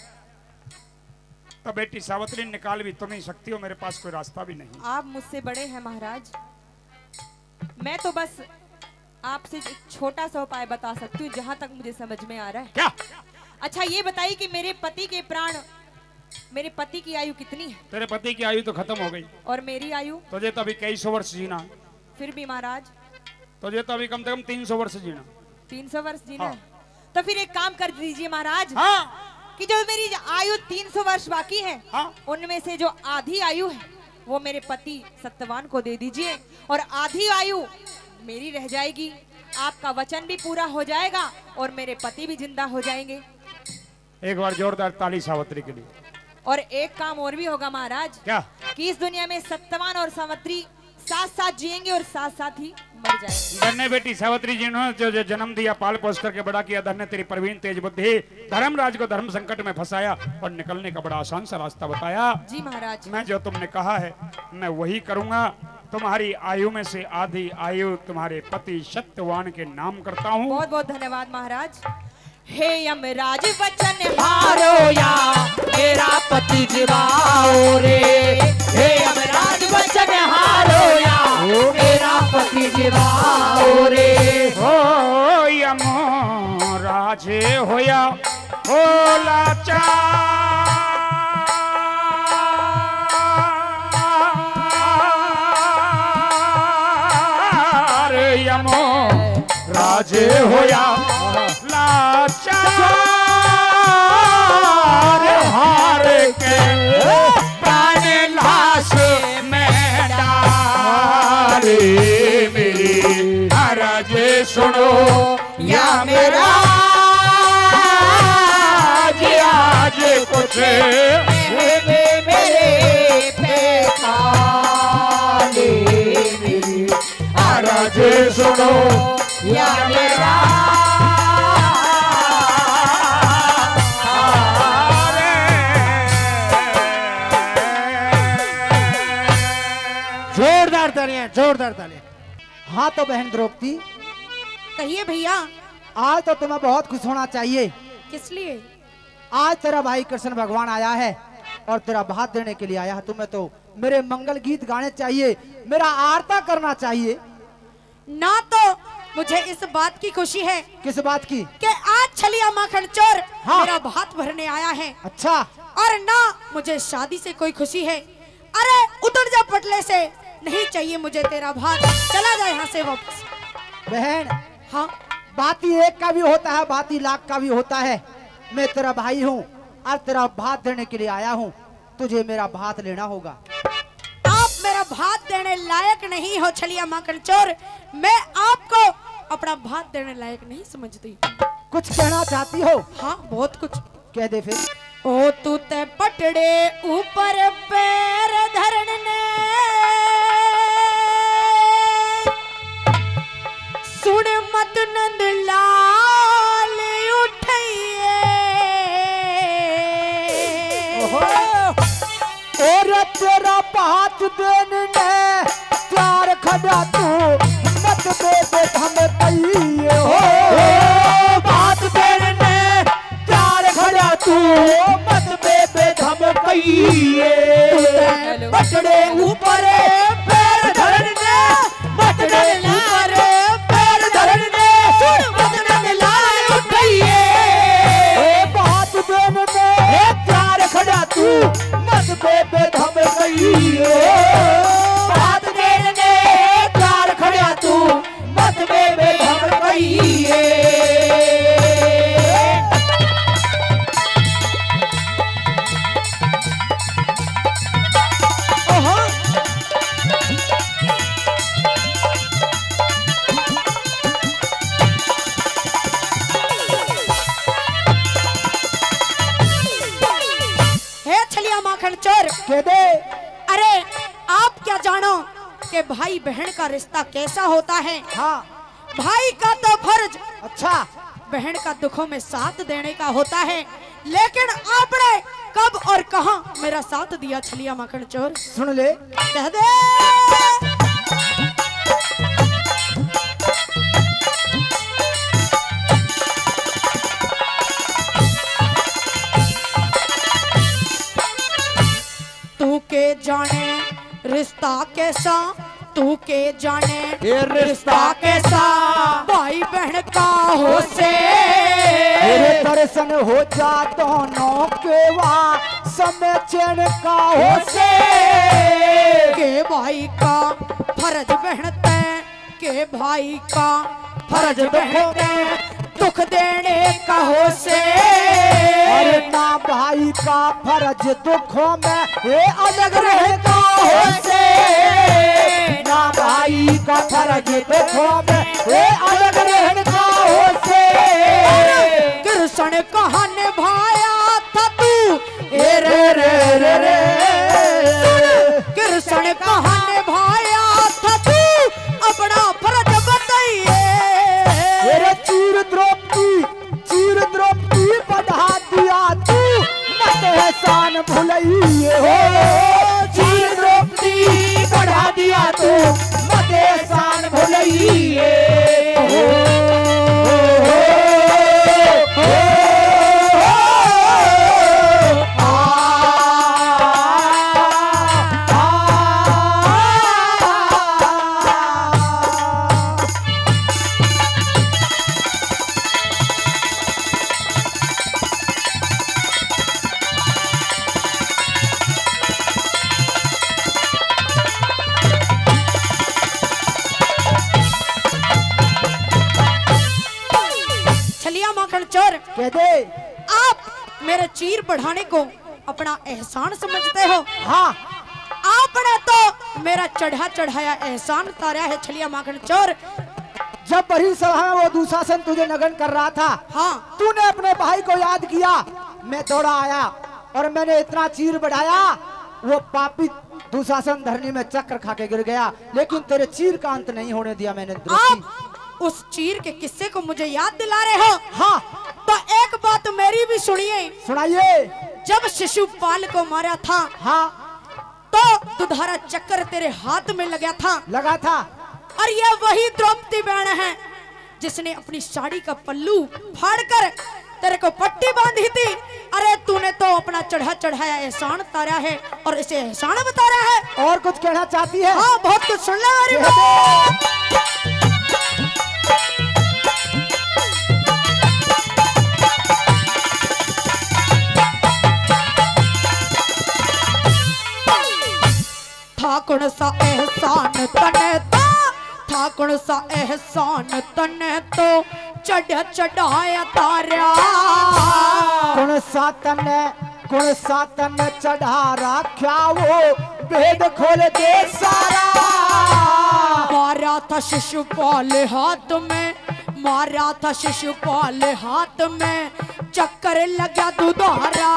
Speaker 1: तो बेटी सावित्री निकाल भी तो नहीं सकती हो। मेरे पास कोई रास्ता भी नहीं।
Speaker 2: आप मुझसे बड़े हैं महाराज। मैं तो बस आपसे एक छोटा सा उपाय बता सकती हूँ जहाँ तक मुझे समझ में आ रहा है।
Speaker 1: क्या?
Speaker 2: अच्छा ये बताइए कि मेरे पति के प्राण, मेरे पति की आयु कितनी है?
Speaker 1: तेरे पति की आयु तो खत्म हो गई
Speaker 2: और मेरी आयु?
Speaker 1: तुझे तो अभी कई सौ वर्ष जीना।
Speaker 2: फिर भी महाराज
Speaker 1: तुझे तो अभी कम से कम 300 वर्ष जीना।
Speaker 2: 300 वर्ष जीना
Speaker 1: हाँ।
Speaker 2: है? तो फिर एक काम कर दीजिए महाराज,
Speaker 1: हाँ।
Speaker 2: कि जो मेरी आयु 300 वर्ष बाकी है,
Speaker 1: हाँ।
Speaker 2: उनमें से जो आधी आयु है वो मेरे पति सत्यवान को दे दीजिए और आधी आयु मेरी रह जाएगी। आपका वचन भी पूरा हो जाएगा और मेरे पति भी जिंदा हो जाएंगे।
Speaker 1: एक बार जोरदार ताली सावित्री के लिए।
Speaker 2: और एक काम और भी होगा महाराज।
Speaker 1: क्या?
Speaker 2: कि इस दुनिया में सत्यवान और सावित्री साथ साथ जिएंगे और साथ साथ ही मर जाएंगे।
Speaker 1: धन्य बेटी सावित्री जी ने जो जन्म दिया, पाल पोस करके बड़ा किया। धन्य तेरी प्रवीण तेज बुद्धि, धर्मराज को धर्म संकट में फंसाया और निकलने का बड़ा आसान सा रास्ता बताया।
Speaker 2: जी महाराज।
Speaker 1: मैं जो तुमने कहा है मैं वही करूंगा। तुम्हारी आयु में से आधी आयु तुम्हारे पति सत्यवान के नाम करता हूँ।
Speaker 2: बहुत बहुत धन्यवाद महाराज। हे यमराज वचन
Speaker 3: हारो या मेरा पति जिवाओ रे, हे यमराज वचन हारो या मेरा पति जिवाओ रे।
Speaker 1: हो यमो राजे होया होला चार, यमो राजे होया लाचार, हार के प्राण लाश में डाले मेरी। महाराज सुनो या मेरा आज कुछ
Speaker 3: मेरे पे खाले मेरी।
Speaker 1: महाराज सुनो
Speaker 3: या मेरा
Speaker 4: जोरदार तालियां, जोरदार तालियां। हाँ तो बहन द्रौपदी,
Speaker 2: कहिए भैया।
Speaker 4: आज तो तुम्हें बहुत खुश होना चाहिए।
Speaker 2: किस लिए?
Speaker 4: आज तेरा भाई कृष्ण भगवान आया है और तेरा भात देने के लिए आया है। तुम्हें तो मेरे मंगल गीत गाने चाहिए, मेरा आरता करना चाहिए।
Speaker 5: ना तो मुझे इस बात की खुशी है।
Speaker 4: किस बात की?
Speaker 5: कि आज छलिया माखन चोर
Speaker 4: हाँ।
Speaker 5: मेरा भात भरने आया है।
Speaker 4: अच्छा।
Speaker 5: और ना मुझे शादी से कोई खुशी है। अरे उतर जा पटले से, नहीं चाहिए मुझे तेरा भात, चला जा यहाँ से वापस।
Speaker 4: बहन
Speaker 5: हाँ
Speaker 4: बाती एक का भी होता है, बाती लाख का भी होता है। मैं तेरा भाई हूँ और तेरा भात देने के लिए आया हूँ। तुझे मेरा भात लेना होगा।
Speaker 5: आप मेरा भात देने लायक नहीं हो छलिया माखन चोर। मैं आपको अपना भात देने लायक नहीं समझती।
Speaker 4: कुछ कहना चाहती हो?
Speaker 5: हाँ बहुत कुछ।
Speaker 4: कह दे फिर।
Speaker 5: ओ तू ते पटड़े ऊपर पैर धरने, सुन मत नंद लाल उठिए।
Speaker 4: और तेरा भात देने चार खड़ा तू मत दे हम कहिए हो।
Speaker 3: बात देने चार खड़ा तू मत बे धम कहिए। बटड़े ऊपर पैर धरने, बटड़े ऊपर पैर धरने, सुन बटन लाल उठिए।
Speaker 4: भात देने
Speaker 3: चार खड़ा तू मत बे धम कहिए। बात देने चार खड़ा तू मत बे धम कहिए।
Speaker 5: हे छलिया माखन चोर,
Speaker 4: कह दे।
Speaker 5: अरे आप क्या जानो कि भाई बहन का रिश्ता कैसा होता है।
Speaker 4: हाँ।
Speaker 5: भाई का तो फर्ज
Speaker 4: अच्छा।
Speaker 5: बहन का दुखों में साथ देने का होता है, लेकिन आपने कब और कहां मेरा साथ दिया छलिया माखन चोर?
Speaker 4: सुन ले।
Speaker 5: कह दे। तू के जाने रिश्ता कैसा तू के जाने
Speaker 3: ये रिश्ता कैसा
Speaker 5: भाई बहन का हो से
Speaker 4: मेरे दर्शन हो जा दोनों के वहाँ समय चैन का हो से
Speaker 5: के भाई का फर्ज बहन तय के भाई का फर्ज बहन तय दुख देने का हो से
Speaker 4: अरे ना भाई का फर्ज दुखों में ये अलग रहता हो से ना भाई का फर्ज दुखों में ये अलग रहता हो से
Speaker 5: कृष्ण कहाँ निभाया था तू
Speaker 4: रे रे रे रे
Speaker 5: कृष्ण कहाँ निभाया था तू अपना फर्ज बताइए
Speaker 4: मेरे चीर द्रौपदी बढ़ा दिया तू मत एहसान भुलइए हो चीर द्रौपदी बढ़ा दिया तू मत एहसान भुलइए कह दे
Speaker 5: आप मेरे चीर बढ़ाने को अपना एहसान समझते हो।
Speaker 4: हाँ
Speaker 5: आपने तो मेरा चढ़ा चढ़ाया एहसान उतारा है छलिया माखन चोर।
Speaker 4: जब बड़ी सभा में वो दुशासन तुझे नगन कर रहा था,
Speaker 5: हाँ
Speaker 4: तूने अपने भाई को याद किया। मैं दौड़ा आया और मैंने इतना चीर बढ़ाया, वो पापी दुशासन धरनी में चक्कर खा के गिर गया, लेकिन तेरे चीर का अंत नहीं होने दिया मैंने।
Speaker 5: आप उस चीर के किस्से को मुझे याद दिला रहे हो।
Speaker 4: हाँ
Speaker 5: तो एक बात मेरी भी सुनिए।
Speaker 4: सुनाइए।
Speaker 5: जब शिशुपाल को मारा था,
Speaker 4: हाँ
Speaker 5: तो दुधारा चक्कर तेरे हाथ में लगा था और यह वही द्रौपदी बहन है जिसने अपनी साड़ी का पल्लू फाड़कर तेरे को पट्टी बांधी थी। अरे तूने तो अपना चढ़ा चढ़ाया एहसान उतारा है और इसे एहसान बता रहा है।
Speaker 4: और कुछ कहना चाहती है?
Speaker 5: हाँ बहुत कुछ सुन ले मेरी बात। था कौन सा एहसान तने तो, था कौन सा एहसान तने तो चढ़ चढ़ाया तारा।
Speaker 4: कौन सा तने चढ़ा रखा वो भेद खोल दे सारा।
Speaker 5: मारा था शिशुपाल हाथ में, मारा था शिशुपाल हाथ में, चक्कर लगा दुधारा।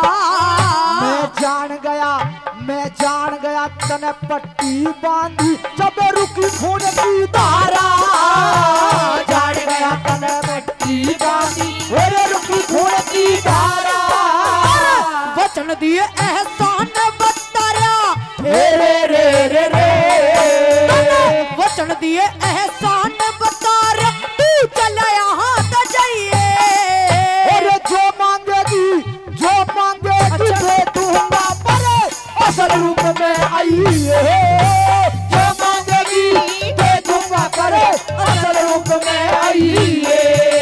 Speaker 4: मैं जान गया तने पट्टी बांधी जब रुकी खून की धारा। जान गया तने पट्टी बांधी जब रुकी खून की धारा।
Speaker 5: वचन दिए एहसान बताया,
Speaker 4: रे रे रे रे रे।
Speaker 5: वचन दिए एहसान बताया, तू चला यहाँ तो जाइए।
Speaker 4: और जो मांगेगी तुझे दूंगा, पर असल रूप में आई है। जो मांगेगी दे दूंगा, पर असल रूप में आई है।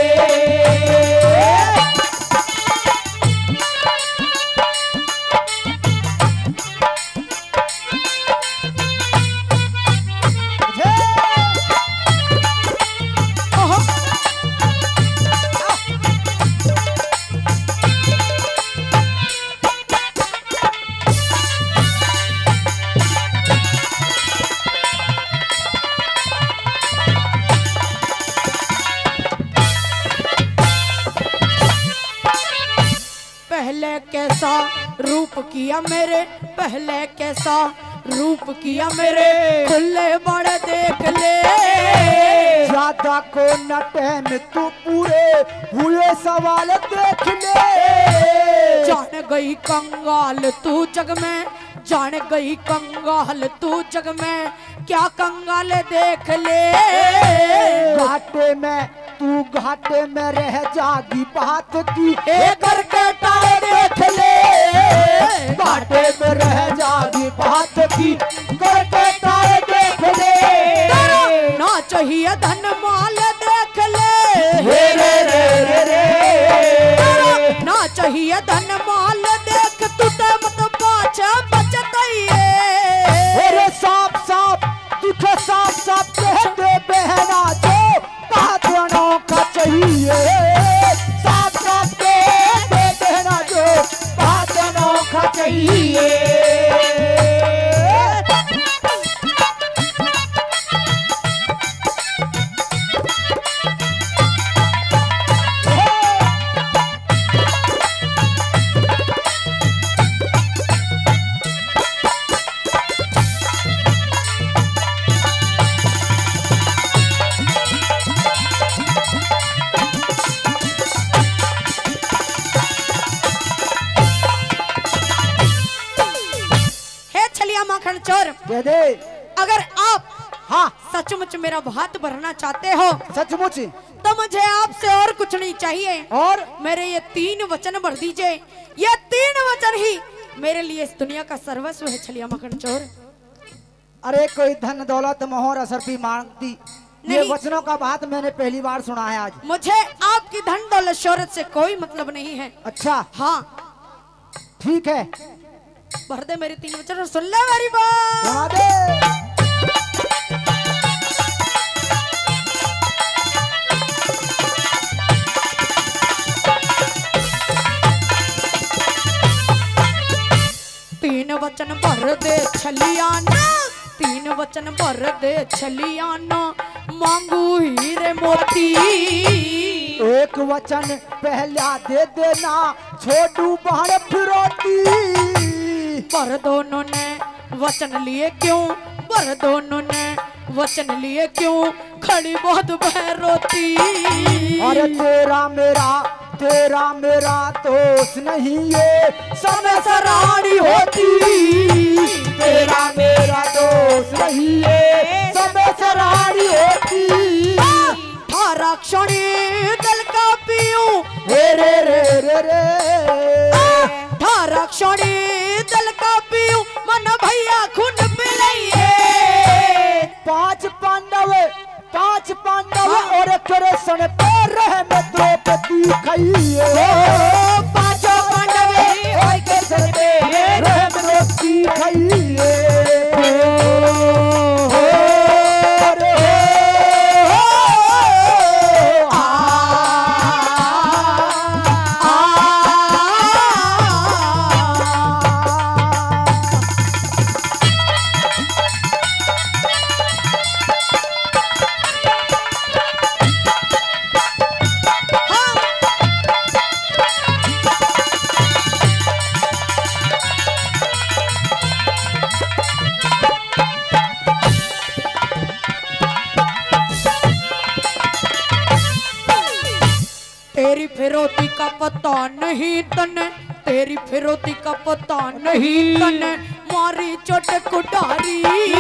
Speaker 5: पहले कैसा रूप किया मेरे, पहले कैसा रूप किया मेरे, खुले बड़े देख ले।
Speaker 4: ज्यादा को न टहन तू पूरे हुए सवाल देख ले।
Speaker 5: जान गई कंगाल तू जग में, जान गई कंगाल तू जग में, क्या कंगाल देख ले।
Speaker 4: घाटे में रह जागी बात की
Speaker 5: एक करके टाल देख ले।
Speaker 4: घाटे में रह जागी बात की करके टाल देख ले।
Speaker 5: धन माल देख ले,
Speaker 4: रे रे रे रे।
Speaker 5: ना चाहिए धन माल देख टूटे मत पाछा बचतइए।
Speaker 4: अरे साफ साफ दुख साफ साफ कह दे बहना जो बातों का चाहिए। साफ साफ कह दे बहना जो बातों का चाहिए।
Speaker 5: माखन चोर
Speaker 4: कह दे,
Speaker 5: अगर आप
Speaker 4: हाँ
Speaker 5: सचमुच मेरा भात भरना चाहते हो
Speaker 4: सचमुच,
Speaker 5: तो मुझे आपसे और कुछ नहीं चाहिए।
Speaker 4: और
Speaker 5: मेरे ये 3 वचन भर दीजिए। ये 3 वचन ही मेरे लिए इस दुनिया का सर्वस्व है छलिया माखन चोर।
Speaker 4: अरे कोई धन दौलत मोहर असर भी मांगती, ये
Speaker 5: नहीं।
Speaker 4: वचनों का बात मैंने पहली बार सुना है आज।
Speaker 5: मुझे आपकी धन दौलत शोहरत से कोई मतलब नहीं है।
Speaker 4: अच्छा
Speaker 5: हाँ
Speaker 4: ठीक है,
Speaker 5: भर दे मेरे 3 वचन और सुन ले मेरी बात।
Speaker 4: सुना दे।
Speaker 5: तीन वचन भर दे छलियाना, 3 वचन भर दे छलियाना, मांगू हीरे मोती।
Speaker 4: एक वचन पहला दे देना, छोटू बाहर फिरोती।
Speaker 5: पर दोनों ने वचन लिए क्यों, पर दोनों ने वचन लिए क्यों, खड़ी बहुत बह रोती।
Speaker 4: अरे तेरा मेरा दोस्त नहीं ये समय सराहनी होती। तेरा मेरा दोस्त नहीं ये समय सराहनी होती।
Speaker 5: थारा क्षणी दिल का पीऊं,
Speaker 4: रे रे रे रे रे।
Speaker 5: थारा क्षणी दिल का पीऊं, मन भैया खून पिलाइए।
Speaker 4: 5 पांडव और कृष्ण पर रहे में द्रौपदी खाइए।
Speaker 5: 5 पांडव
Speaker 4: और कृष्ण पे रहे में द्रौपदी खाइए।
Speaker 5: तेरी फिरौती का पता नहीं तने, तेरी फिरौती का पता नहीं तने, मारी चोट कुटारी।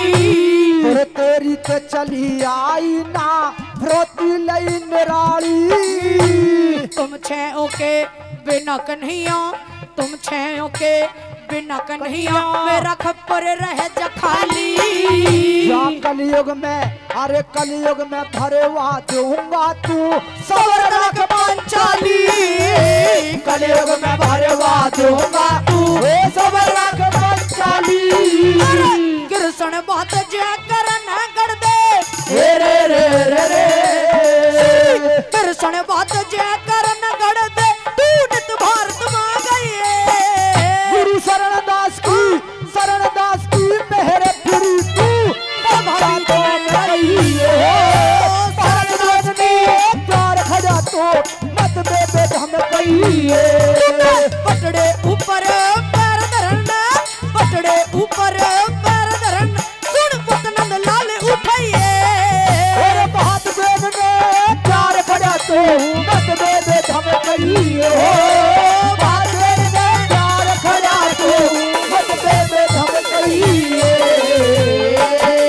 Speaker 4: तेरी तो चली आई ना फिरौती लई निराली।
Speaker 5: तुम 6 के बिना कन्हैया, तुम 6 के बिना कन्हैया, मेरा खप्पर रह जा खाली।
Speaker 4: या कलयुग में, अरे कलयुग में भरवा दूंगा तू सवर्णक पांचाली। कलयुग में भरवा दूंगा तू सवर्णक पांचाली।
Speaker 5: कृष्ण बात जय करन कर दे,
Speaker 4: रे रे रे रे रे।
Speaker 5: कृष्ण बात जय करन कर दे, तू नित भारत में गई।
Speaker 4: गुरु शरणदास की मेहर फिरी तू बात में गई है। शरणदास ने प्यार खजा तो मत दे दे हम कही है।
Speaker 5: पटड़े ऊपर पैर धरन, पटड़े ऊपर पैर धरन, सुन पुतनंद लाल उठाइए।
Speaker 4: और बात देव ने प्यार खजा तो मत दे दे हम कही है। बात देव ने प्यार खजा तो मत दे दे हम कही है।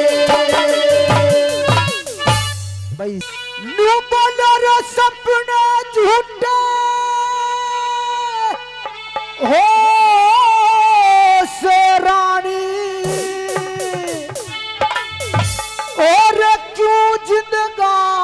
Speaker 4: भाई नु बोलो सपने झूठे हो से रानी, और क्यों जिंदगानी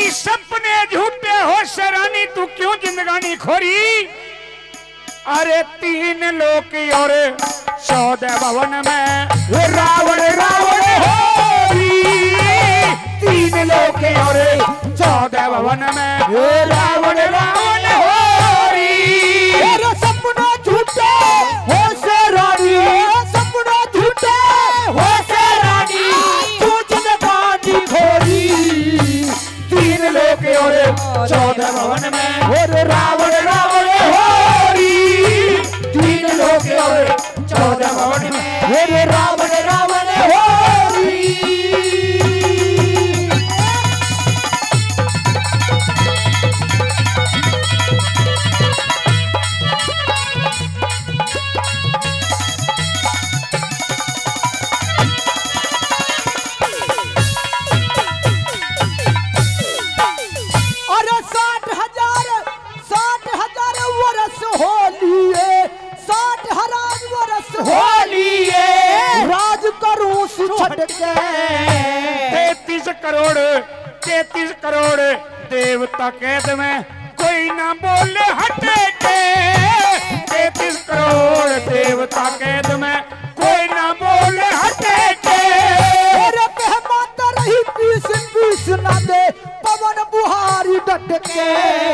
Speaker 1: कि सपने झूठे हो सरानी तू क्यों जिंदगानी खोरी। अरे 3 लोक और 14 भवन में रावण रावण होरी। 3 लोक और 14 भवन में रावण रावण होरी।
Speaker 4: अरे सपना झूठे हो से रानी, सपना झूठे हो से रानी तू जिंदगानी खोरी।
Speaker 1: 3 लोक और 14 भवन में रावण रावण होरी। 3 लोक और 14 भवन में
Speaker 4: रावण रावण होरी। अरे 60,000 वर्ष होलिए, 60,000 वर्ष होलिए राज करूं छट के।
Speaker 1: 33 करोड़ देवता कैद में कोई ना बोले हटे के। 33 करोड़ देवता कैद में कोई ना बोले हटे के।
Speaker 4: अरे कहमाता रही पीस ना दे पवन बुहारी डट के।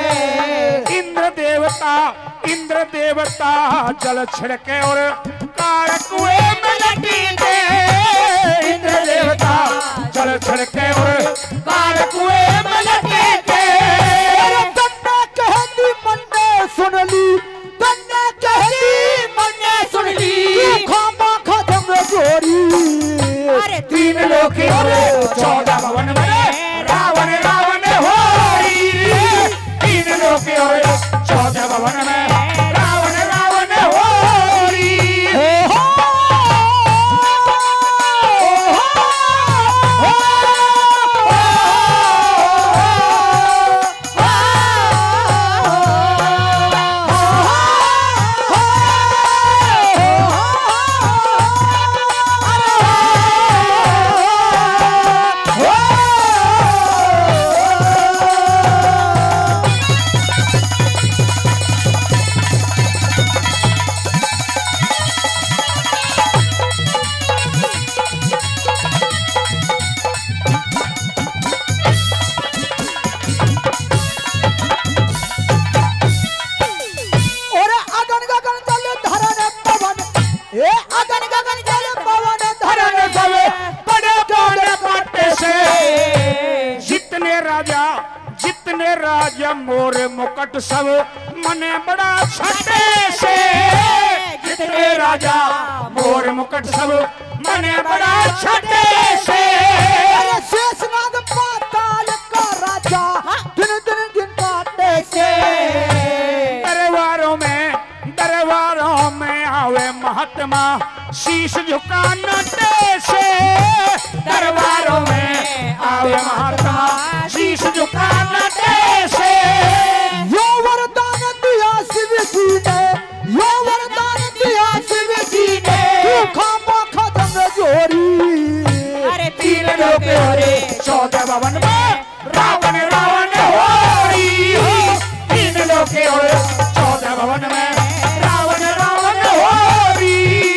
Speaker 1: इंद्र देवता जल छिड़के और कार कुएं में लटी दे। इंद्र देवता जल छिड़के और कार कुएं में लटी दे।
Speaker 4: अरे तन्ने कहती मन्ने सुन ली, तन्ने कहती मन्ने सुन ली खामा खत्म जोरी।
Speaker 2: अरे
Speaker 1: 3 लोक और 14 भवन में रावण रावण होरी। 3 लोक और 14 भवन में रावण रावण होरी। जितने राजा मोर मुकुट सब मने बड़ा छटे से। जितने राजा मोर मुकुट सब मने बड़ा छटे से।
Speaker 4: शेषनाग पाताल का राजा दिन काटे से।
Speaker 1: दरबारों में आवे महात्मा शीश झुका नटे से। दरबारों में आवे महात्मा शीश झुका नटे से।
Speaker 4: यो वरदान दिया शिव जी ने, यो वरदान दिया शिव जी ने खामा खत्म जोरी।
Speaker 2: अरे
Speaker 1: 3 लोक और 14 भवन में रावण रावण होरी। 3 लोक और 14 भवन में रावण रावण होरी।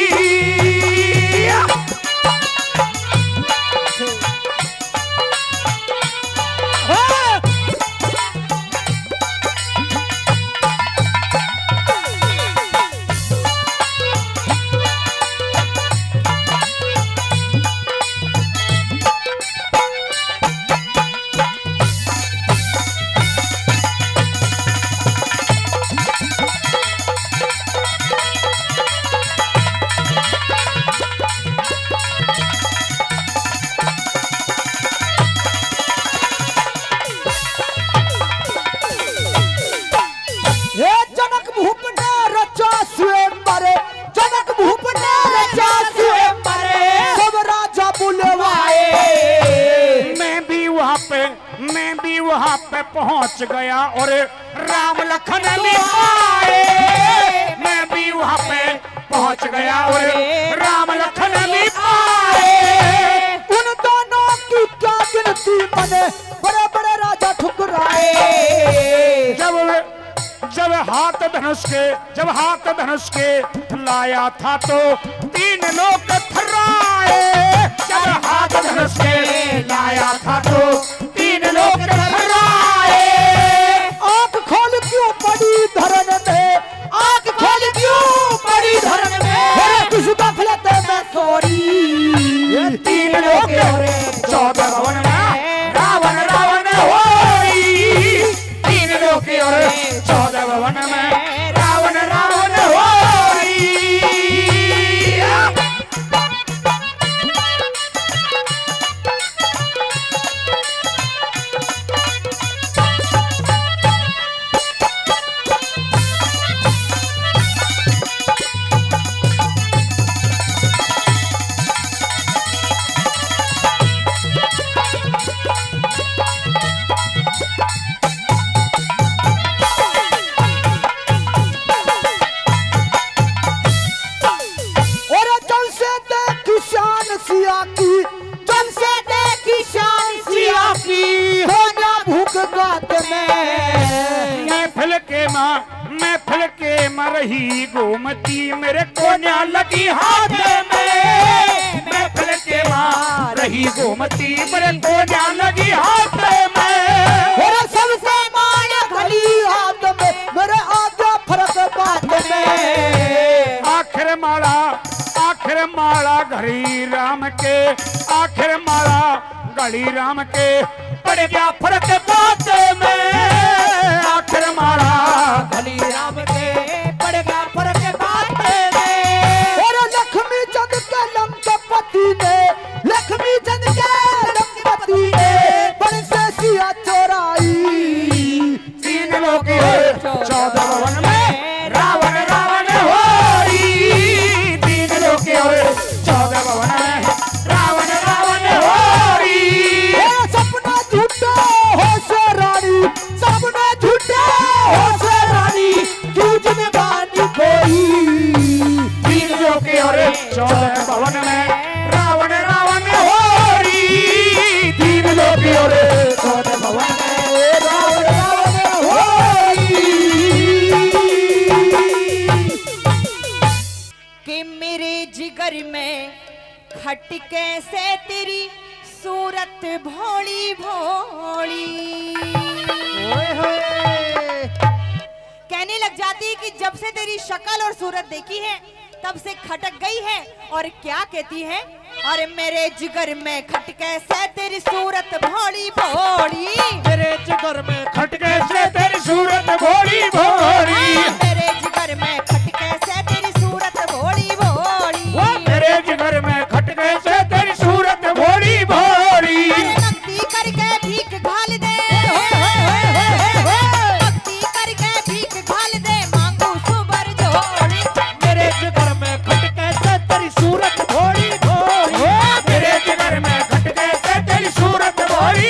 Speaker 1: मैं भी वहां पे पहुंच गया और राम लखन भी आए। मैं भी वहां पे पहुंच गया और राम लखन भी आए।
Speaker 4: उन दोनों की क्या गिनती बने, बड़े बड़े राजा
Speaker 3: आए।
Speaker 1: जब हाथ धनुष के लाया था तो 3 लोग थर्राए। जब हाथ धनुष के लाया था तो 3 लोग थर्राए।
Speaker 4: आंख खोल क्यों पड़ी धरन में, आंख खोल क्यों पड़ी धरन में, किस गफलत में सोरी।
Speaker 1: 3 लोग 14 भवन में रावण रावण होई। 3 लोग 14 भवन में रावण रावण होई। महफिल के मरही गोमती मेरे कोन्या लगी हाथ में। महफिल के रही गोमती मेरे कोन्या लगी हाथ में।
Speaker 4: मेरे सबसे माया भली हाथ में, मेरे आगे फर्क बात में।
Speaker 1: आखिर माला घड़ी राम के, आखिर माला घड़ी राम के पड़ गया फर्क बात में। आखिर माला
Speaker 3: घड़ी राम के पड़ गया फर्क बात में।
Speaker 4: और लक्ष्मी चंद के लंकापति ने, लक्ष्मी चंद के लंकापति ने बन से सिया चोराई।
Speaker 1: 3 लोग 14 भवन में रावण रावण होई। 3 लोग 14 भवन में रावण रावण होई।
Speaker 4: सपना झूठा हो से रानी, सपना झूठा हो से रानी, जूझने वाली कोई।
Speaker 1: 3 लोग 14 भवन में रावण रावण होई। 3 लोग 14 भवन में रावण रावण होई।
Speaker 2: कि मेरे जिगर में खटके से तेरी सूरत भोली भोली। कहने लग जाती कि जब से तेरी शक्ल और सूरत देखी है तब से खटक गई है। और क्या कहती है, अरे मेरे जिगर में खटके से तेरी सूरत भोली भोली।
Speaker 3: मेरे जिगर में
Speaker 1: खटके से तेरी सूरत भोली भोली।
Speaker 2: मेरे जिगर में खटके से तेरी सूरत भोली भोली।
Speaker 1: मेरे जिगर में खटके से तेरी सूरत भोली भोली।
Speaker 2: भक्ति करके भीख घाल दे, भक्ति करके भीख घाल दे, मांगू सुबर जोड़ी।
Speaker 3: मेरे जिगर में खटके से तेरी सूरत भोली भोली।
Speaker 1: मेरे जिगर में खटके से तेरी सूरत भोली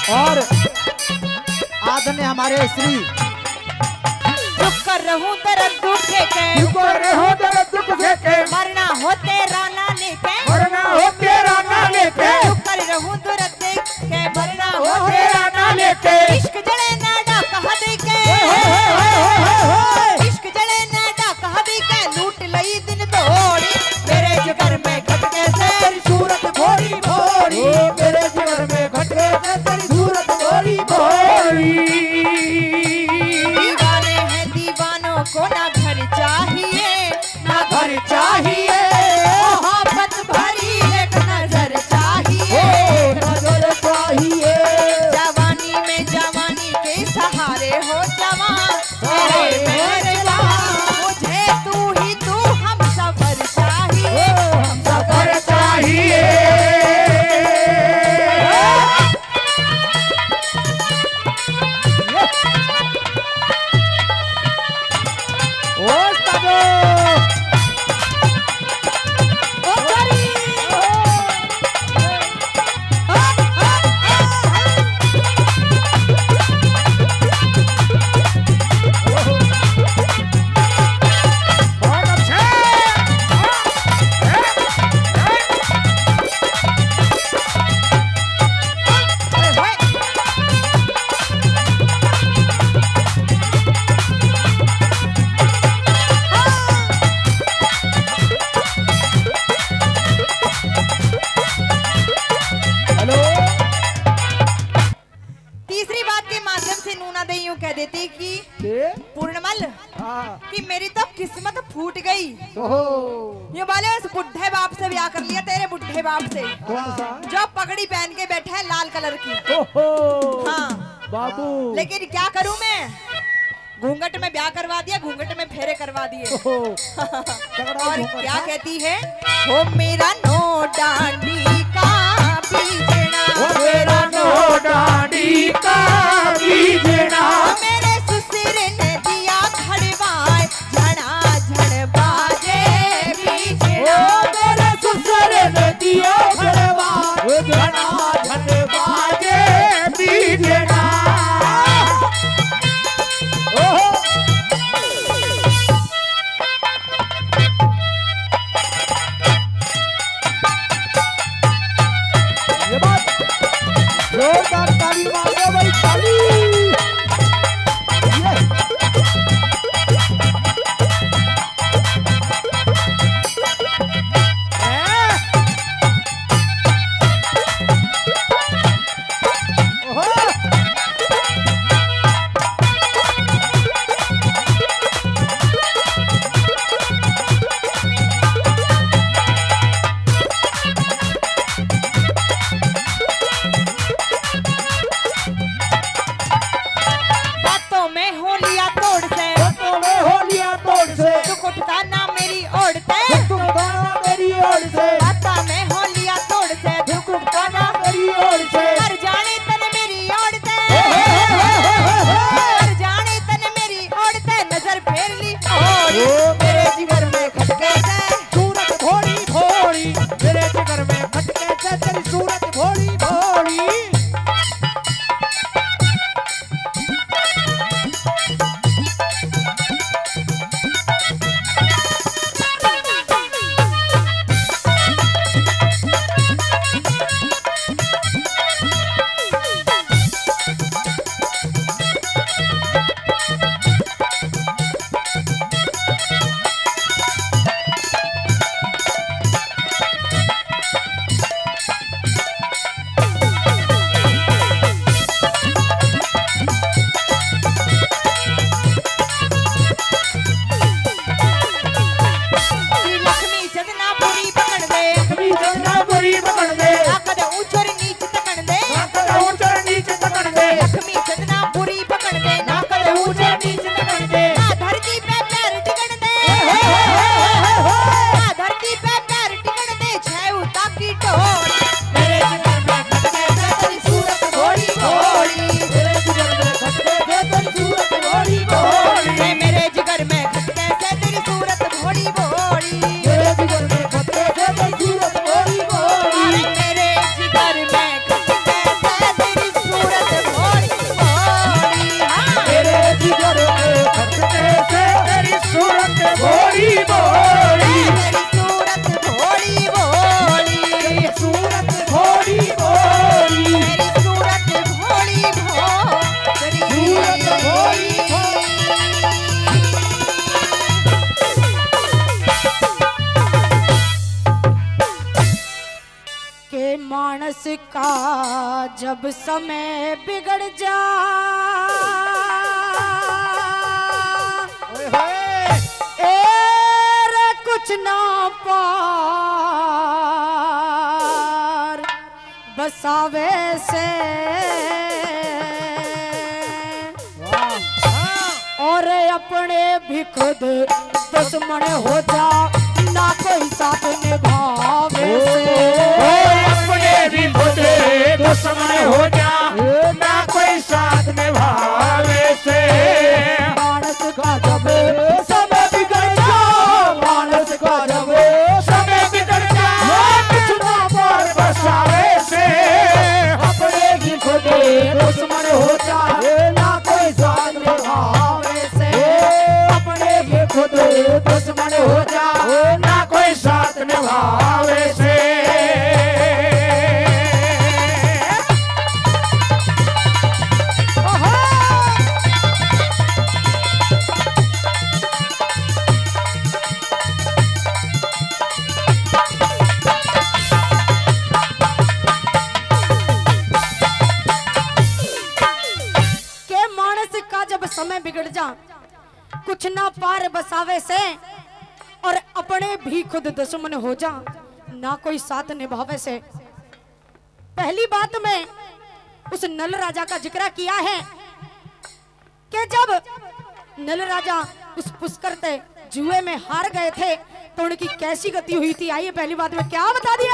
Speaker 4: और आदरणीय हमारे श्री
Speaker 2: चुप कर रहूं दर्द दुखे के,
Speaker 1: चुप रहो दर्द दुख के,
Speaker 2: मरना हो तेरा ना लेके,
Speaker 1: मरना हो तेरा ना लेके,
Speaker 2: चुप कर रहूं दर्द के, मरना हो
Speaker 1: तेरा ना लेके,
Speaker 2: इश्क जले ना डाका दे के, इश्क जले ना डाका दे के, लूट लई दिन दौड़ी मेरे जिगर में खटके से
Speaker 4: तेरी सूरत भोरी भोरी, मेरे जिगर में खटके से तेरी सूरत भोरी भोरी।
Speaker 2: दीवाने हैं दीवानों को ना घर चाहिए, ना घर
Speaker 4: चाहिए
Speaker 2: मोहब्बत भरी एक नजर चाहिए,
Speaker 4: नजर चाहिए।
Speaker 2: जवानी में जवानी के सहारे हो जवान तेरे मेहरबान, मुझे तू ही तू हम सफर चाहिए, हम सफर
Speaker 1: चाहिए। बहुत अच्छे।
Speaker 4: हेलो।
Speaker 2: तीसरी बात के माध्यम से नूना दे यूं कह देती कि पूर्णमल
Speaker 4: हाँ।
Speaker 2: कि मेरी तो किस्मत फूट गई,
Speaker 4: ओहो।
Speaker 2: ये वाले उस बुढ़े बाप से ब्याह कर लिया, तेरे बुढ़े बाप से
Speaker 4: कौन सा?
Speaker 2: जो पगड़ी पहन के बैठा है लाल कलर की।
Speaker 4: ओहो।
Speaker 2: हाँ
Speaker 4: बाबू।
Speaker 2: लेकिन क्या करूं मैं, घूंघट में ब्याह करवा दिया, घूंघट में फेरे करवा दिए।
Speaker 4: ओहो।
Speaker 2: और क्या कहती है, हो मेरा नो डांडी का बीजना,
Speaker 1: वो तेरा नो डांडी का बीजना,
Speaker 2: मेरे ससुर ने दिया खड़वाए झड़ा झड़ बाजे बीजना,
Speaker 4: मेरे ससुर ने दिया खड़वा
Speaker 1: घना घन बाजे बीजना।
Speaker 4: ये बात जोरदार ताली मारो भाई, ताली। ये।
Speaker 5: मानस का जब समय बिगड़ जा रे कुछ ना पार बसावे से और अपने भी खुद दुश्मन हो जा ना कोई साथ निभावे से
Speaker 1: अपने भी खुद दुश्मन हो जा ना कोई साथ निभावे से
Speaker 4: मानस का जब समय बिगड़ जा मानस का जब
Speaker 1: समय बिगड़ जा कुछ ना पार बसावे से
Speaker 4: अपने ही खुद दुश्मन हो जा ना कोई साथ निभावे से अपने ही खुद दुश्मन हो जा
Speaker 1: ना कोई साथ निभावे से
Speaker 5: समय बिगड़ जा कुछ ना पार बसावे से और अपने भी खुद दुश्मन हो जा ना कोई साथ निभावे से। पहली बात में उस नल राजा का जिक्र किया है कि जब नल राजा उस पुष्कर से जुए में हार गए थे तो उनकी कैसी गति हुई थी। आइए पहली बात में क्या बता दिया।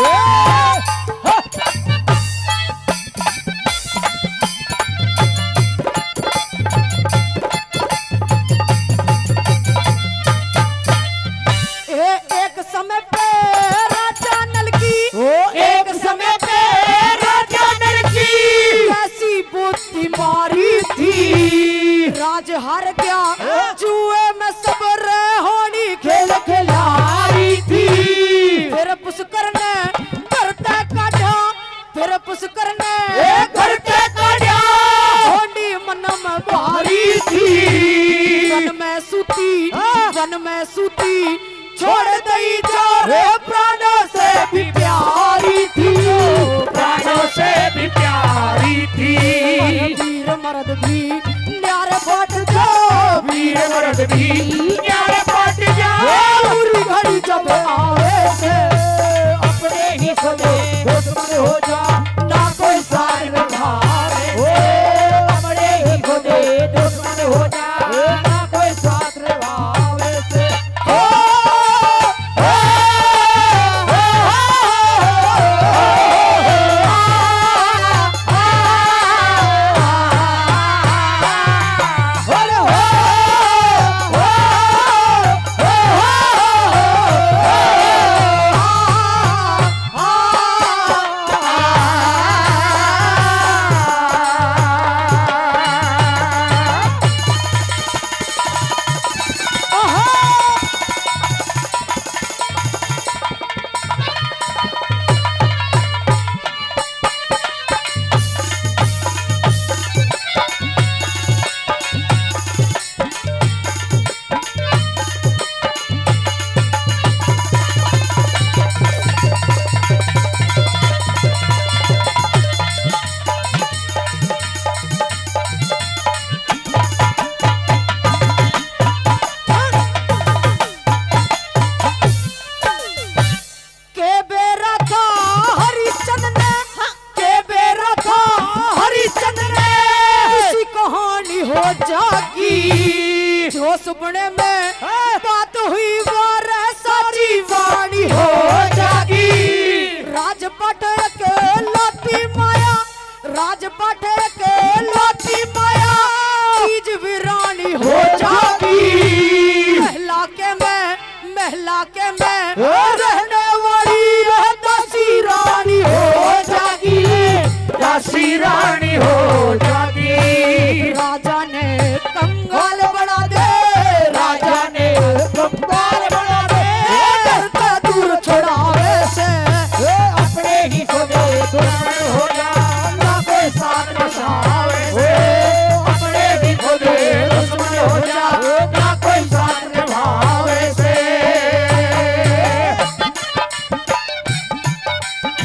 Speaker 5: एक समय पे राजा नल की
Speaker 4: एक समय पे राजा नल की
Speaker 5: कैसी बुद्धि मारी थी राज हार गया जुए में सब होनी
Speaker 4: खेल खिलाड़ी थी
Speaker 5: फिर पुष्कर ने करते काटा फिर पुष्कर ने
Speaker 4: करते काटा
Speaker 5: होनी मन में भारी
Speaker 4: थी
Speaker 5: वन में सूती
Speaker 4: छोड़ दई जा प्राणों से भी प्यारी थी
Speaker 1: प्राणों से भी प्यारी थी
Speaker 5: वीर मर्द भी न्यारे बाट जा
Speaker 1: वीर मर्द भी न्यारे बाट जा
Speaker 4: पूरी घड़ी जब आवे से अपने ही खुदे दुश्मन हो जा ना कोई साथ निभावे अपने ही खुदे दुश्मन हो जा ना कोई साथ निभावे से
Speaker 5: सुपने में बात हुई वार साची वाणी हो जागी राजपट के लाती माया राजपट के लाती माया तीज वीरानी हो जागी महला के मैं रहने वाली दासी रानी हो जागी
Speaker 1: दासी रानी हो जागी
Speaker 5: राजा ने कंगाल बना दे
Speaker 4: राजा ने कंगाल बना दे
Speaker 5: करता दूर छुड़ावे से
Speaker 4: अपने ही खुदे दुश्मन हो जा ना कोई साथ निभावे से अपने भी खुदे दुश्मन हो जा ना कोई साथ निभावे से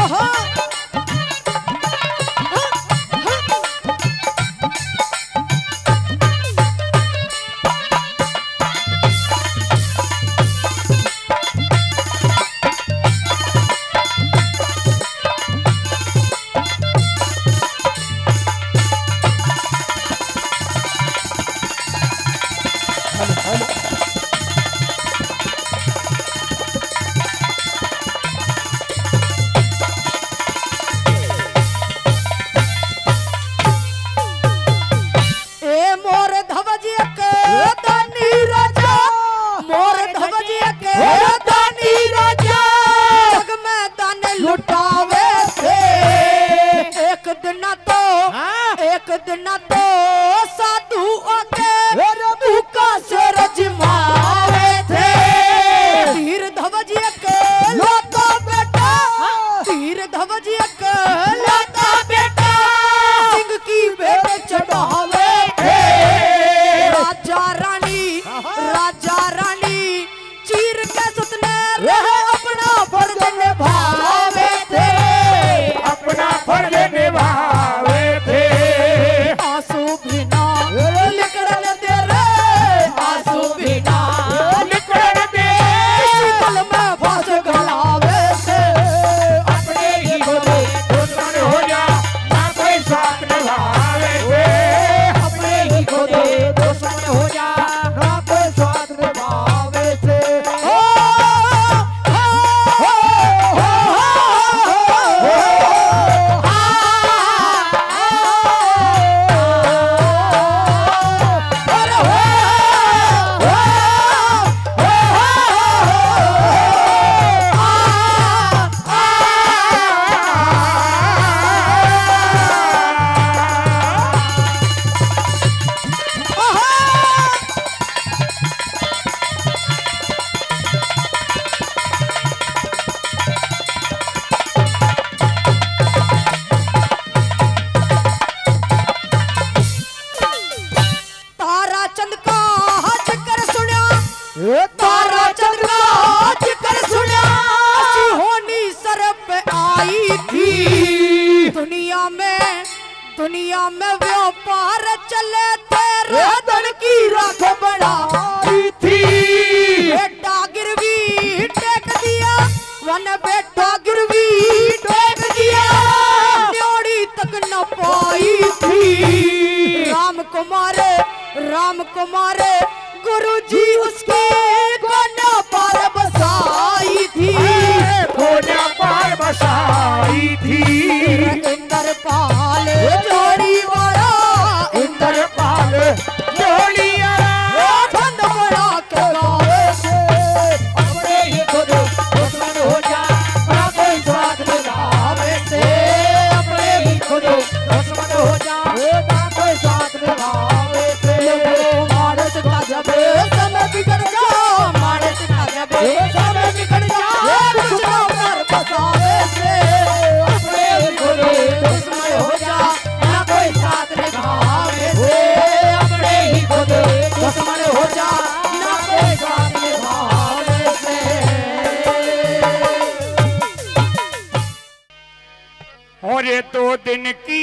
Speaker 5: दुनिया में व्यापार चले तेरे धन की राख बढ़ाई थी। बेटा गिरवी टेक दिया वन बेटा गिरवी टेक दिया न्योड़ी तक न पाई थी। राम कुमार गुरुजी उसके कोना पर बसाई थी।
Speaker 1: कोना पर बसाई थी।
Speaker 5: इंद्रपाल जोड़ी वाला
Speaker 1: इंद्रपाल जोड़ी
Speaker 5: ठंड बड़ा के गावे से
Speaker 3: अपने ही खुद दुश्मन हो जा ना कोई साथ निभावे से। अपने ही खुद दुश्मन हो जा ना कोई साथ निभावे से।
Speaker 5: मानस का जब समय बिगड़ जा मानस का जब समय बिगड़ जा कुछ ना कर बसावे से।
Speaker 3: अपने ही खुद दुश्मन हो जा ना कोई साथ निभावे से। अपने ही खुद दुश्मन हो जा ना कोई साथ निभावे से।
Speaker 1: और ये 2 दिन की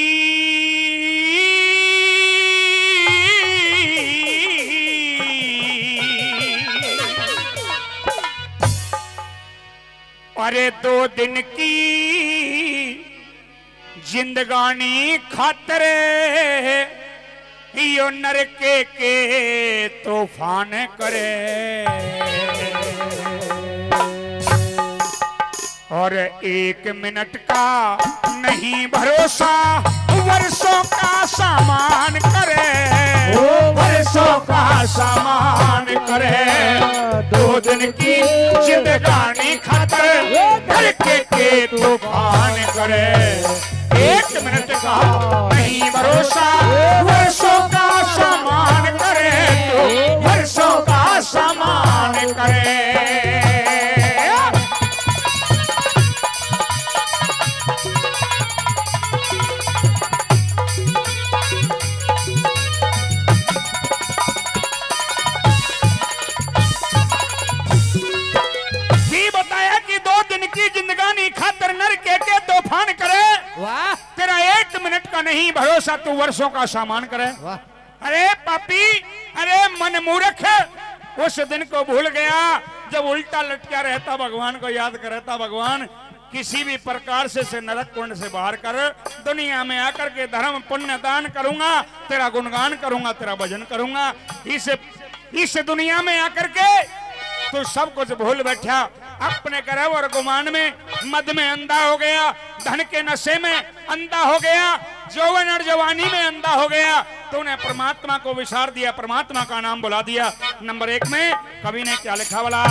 Speaker 1: अरे 2 दिन की जिंदगानी खातर यो नरके के तूफान करे। और 1 मिनट का नहीं भरोसा वर्षों का सामान करे। वर्षों का सामान करे। 2 दिन की जिंदगानी खातर नरके के तूफान करे। 1 मिनट का नहीं भरोसा वर्षों का सामान करे। तो वर्षों का सामान करे। जिंदगानी खातर नर के भरोसा तू वर्षों का सामान करे। अरे पापी, अरे मन मूर्ख, उस दिन को भूल गया जब उल्टा लटका रहता भगवान को याद करता। भगवान किसी भी प्रकार से नरक कुंड से बाहर कर, दुनिया में आकर के धर्म पुण्य दान करूंगा, तेरा गुणगान करूंगा, तेरा भजन करूंगा। इस दुनिया में आकर के तो सब कुछ भूल बैठा, अपने गर्व और गुमान में, मद में अंधा हो गया, धन के नशे में अंधा हो गया, जौवन और जवानी में अंधा हो गया। तूने परमात्मा को विसार दिया, परमात्मा का नाम बुला दिया। नंबर 1 में कवि ने क्या लिखा वाला,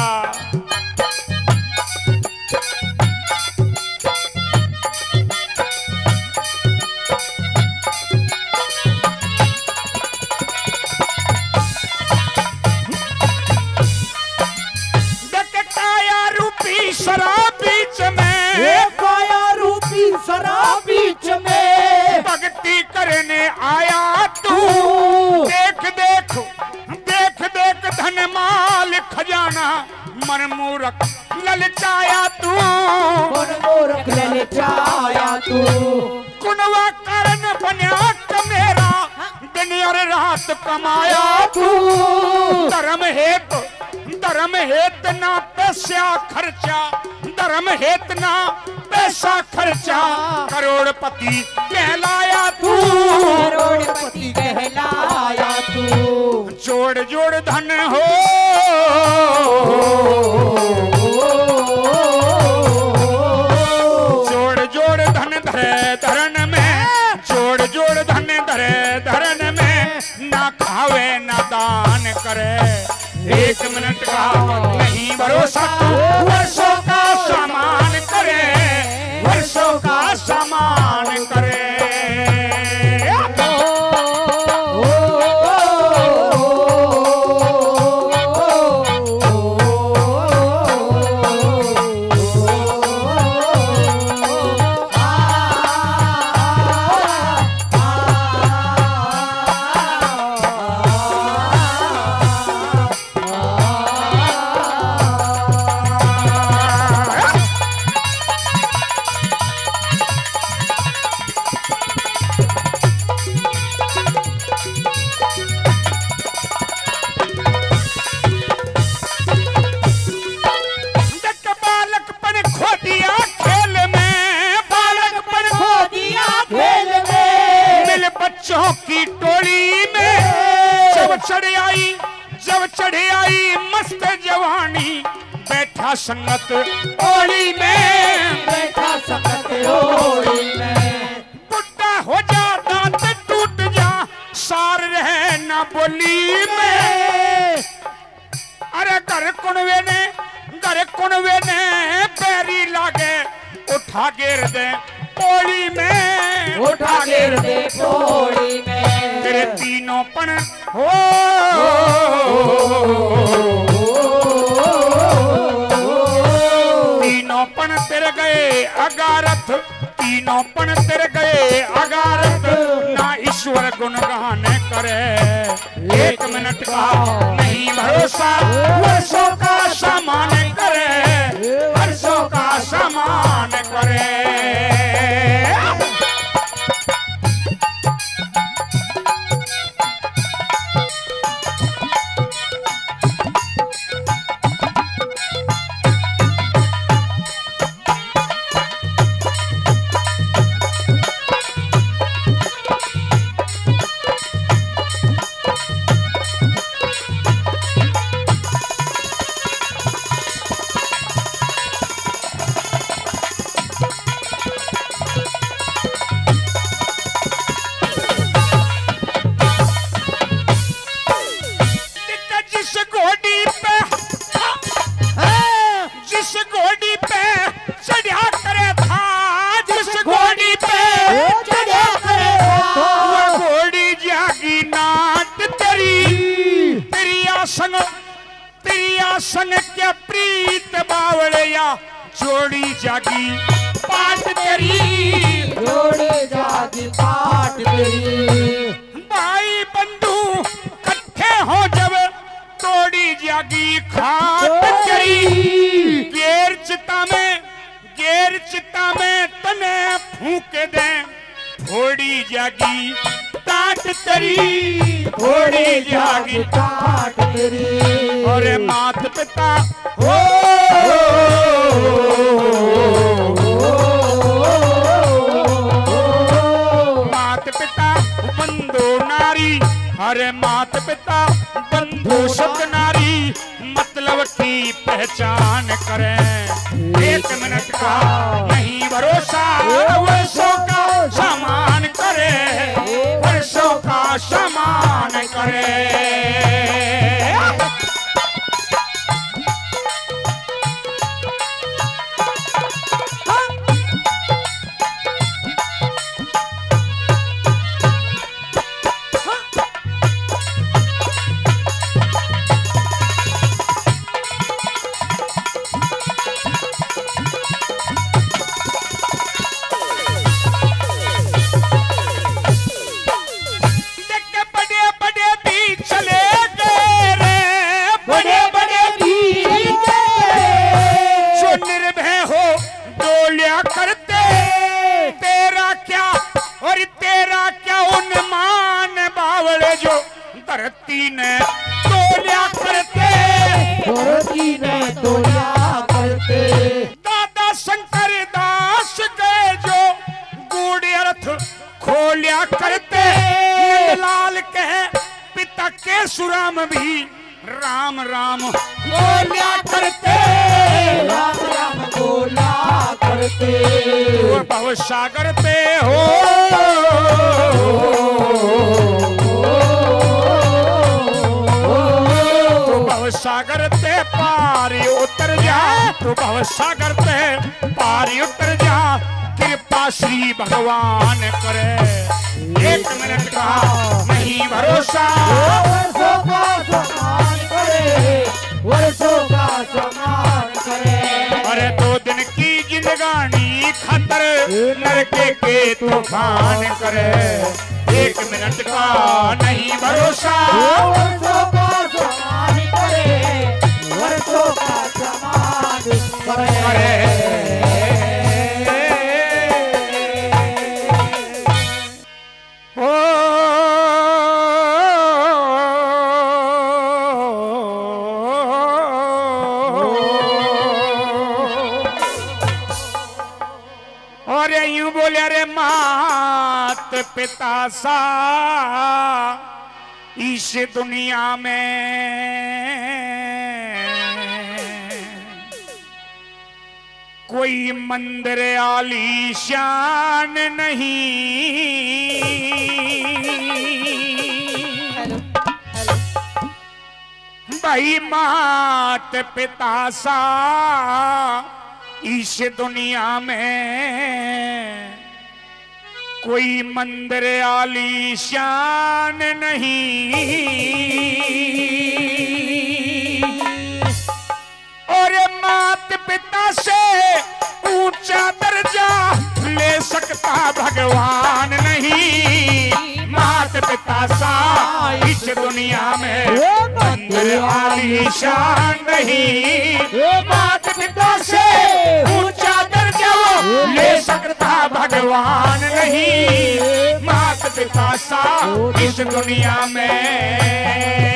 Speaker 1: शराब बीच में,
Speaker 4: काया रूपी शराब बीच में,
Speaker 1: भक्ति करने आया तू। देख देख देख देख धन माल खजाना, मन मूर्ख ललचाया तू।
Speaker 4: मन मूर्ख ललचाया तू।
Speaker 1: कुनवा कारण बन्या मेरा, दिन और रात कमाया तू। धर्म हेत ना पैसा खर्चा, धर्म हेत ना पैसा खर्चा, करोड़पति कहलाया तू।
Speaker 4: करोड़पति कहलाया तू।
Speaker 1: जोड़ जोड़ धन हो, जोड़ जोड़ धन धरे धरन में, जोड़ जोड़ धन धरे धरन में, ना खावे ना दान करे। 1 मिनट का नहीं भरोसा तू वर्षों का सामान करे, वर्षों का सामान करे। की टोली में जब चढ़े आई मस्त जवानी, बैठा संगत ओली में,
Speaker 4: बैठा संगत ओली में।
Speaker 1: बुढ़ा हो जा दांत टूट जा, सार रहे ना बोली में। अरे घर कुनवे ने पैरी लागे, उठा गिर दे पोली में,
Speaker 4: उठा गिर दे पोली में।
Speaker 1: तेरे तीनों पण हो, तीनों पण तेरे गए अगारथ, तीनों पण तेरे गए अगारथ, ना ईश्वर गुणगान करे। 1 मिनट का नहीं भरोसा वर्षों का सामान करे, वर्षों का सामान करे। संग क्या प्रीत बावड़िया, जोड़ी जागी पाट तेरी,
Speaker 4: जोड़ी जागी पाट तेरी।
Speaker 1: भाई बंधु इकट्ठे हो जब, तोड़ी जागी खाट तेरी। गेर चिता में तने फूक घोड़ी जागी टाट तेरी, घोड़ी जागी
Speaker 4: टाट तेरी।
Speaker 1: और मात पिता हो मात पिता बंधु नारी, अरे मात पिता बंधु सुख नारी, मतलब की पहचान करें। एक मिनट का नहीं भरोसा, वर्षों का सामान करे, वर्षों का सामान करे। धरती ने तोलिया करते,
Speaker 4: धरती ने तोलिया करते।
Speaker 1: दादा शंकर दास के जो गूढ़ अर्थ खोलिया करते, लाल कहे पिता के सुराम भी राम राम बोलिया करते,
Speaker 4: राम राम बोला करते।
Speaker 1: वो भव सागर पे हो सागर ते पार उतर जा, तू भव सागर ते पार उतर जा, कृपा श्री भगवान करे। एक मिनट का नहीं भरोसा,
Speaker 4: वर्षों का सम्मान करे, वर्षों का सम्मान करे।
Speaker 1: अरे 2 दिन की जिंदगानी खतर नरके के तूफान करे। 1 मिनट का नहीं भरोसा,
Speaker 4: वर्षों का सम्मान करे, वर्षों का सम्मान करे।
Speaker 1: और यूं बोले रे मात पिता सा इस दुनिया में कोई मंदिर आलीशान नहीं। भाई मात पिता सा इस दुनिया में कोई मंदिर आलीशान नहीं। और मात पिता से ऊंचा दर्जा ले सकता भगवान नहीं। मात पिता सा इस दुनिया में मंदिर आलीशान नहीं। मात पिता से ऊंचा दर्जा ले सकता भगवान नहीं। मात पिता सा इस दुनिया में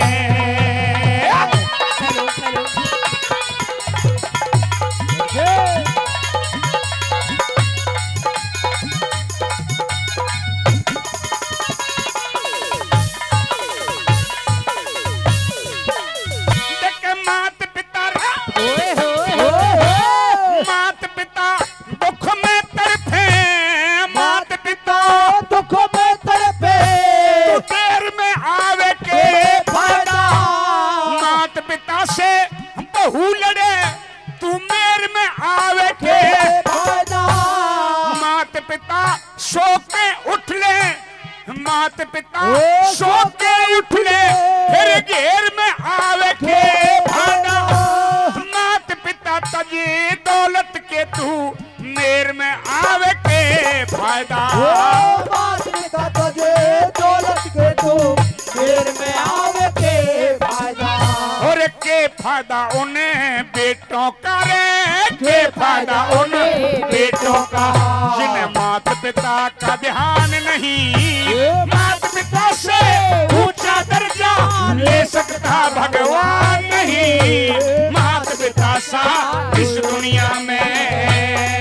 Speaker 1: मात पिता सो के उठ ले फिर घेर में आवे के फायदा। मात पिता तजे दौलत के तू मेर में आवे के फायदा।
Speaker 4: मात पिता तजे दौलत के तू मेर में आवे के फायदा।
Speaker 1: और के फायदा उन्हें बेटों का रे, के फायदा उन्हें बेटों का जिन्हें मात पिता पिता का ध्यान नहीं, माता पिता से ऊंचा दर्जा ले सकता भगवान नहीं, माता पिता सा इस दुनिया में।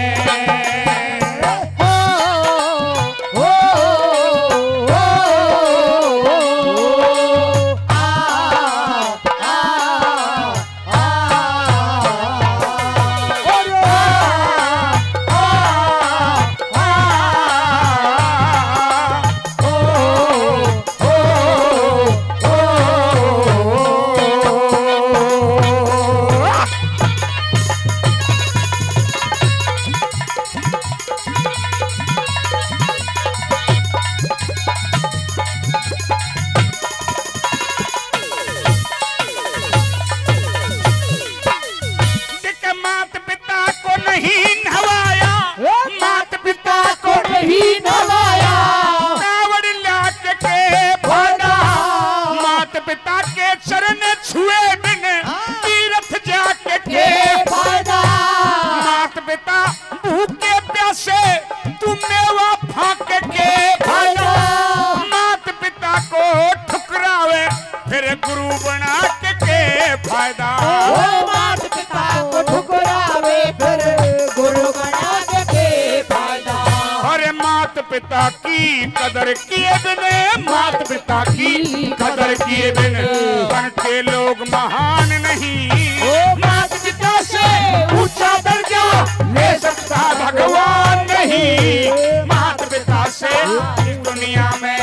Speaker 1: पिता की कदर किए बिन, माता पिता की कदर किए बिन बनते लोग महान नहीं, माता पिता से ऊंचा दर्जा ले सकता भगवान नहीं, माता पिता से इस दुनिया में।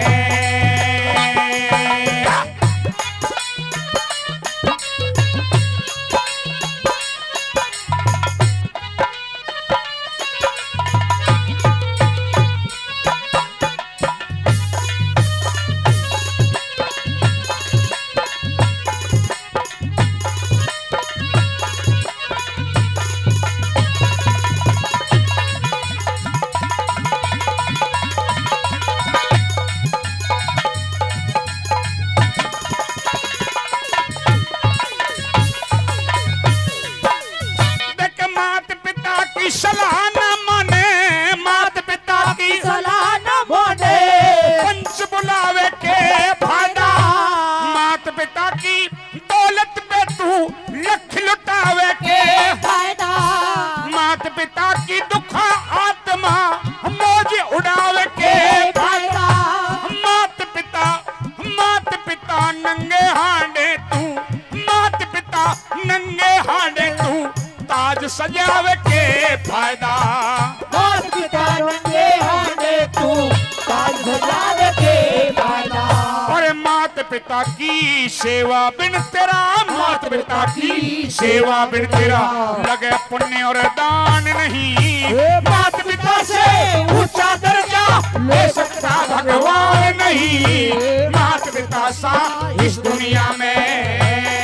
Speaker 1: सजावे के फायदा,
Speaker 3: माता पिता नंगे हाने तू ताज सजावे के फायदा।
Speaker 1: और माता पिता की सेवा बिन तेरा, माता पिता की सेवा बिन तेरा लगे पुण्य और दान नहीं, माता पिता से ऊंचा दर्जा ले सकता भगवान नहीं, माता पिता सा इस दुनिया में।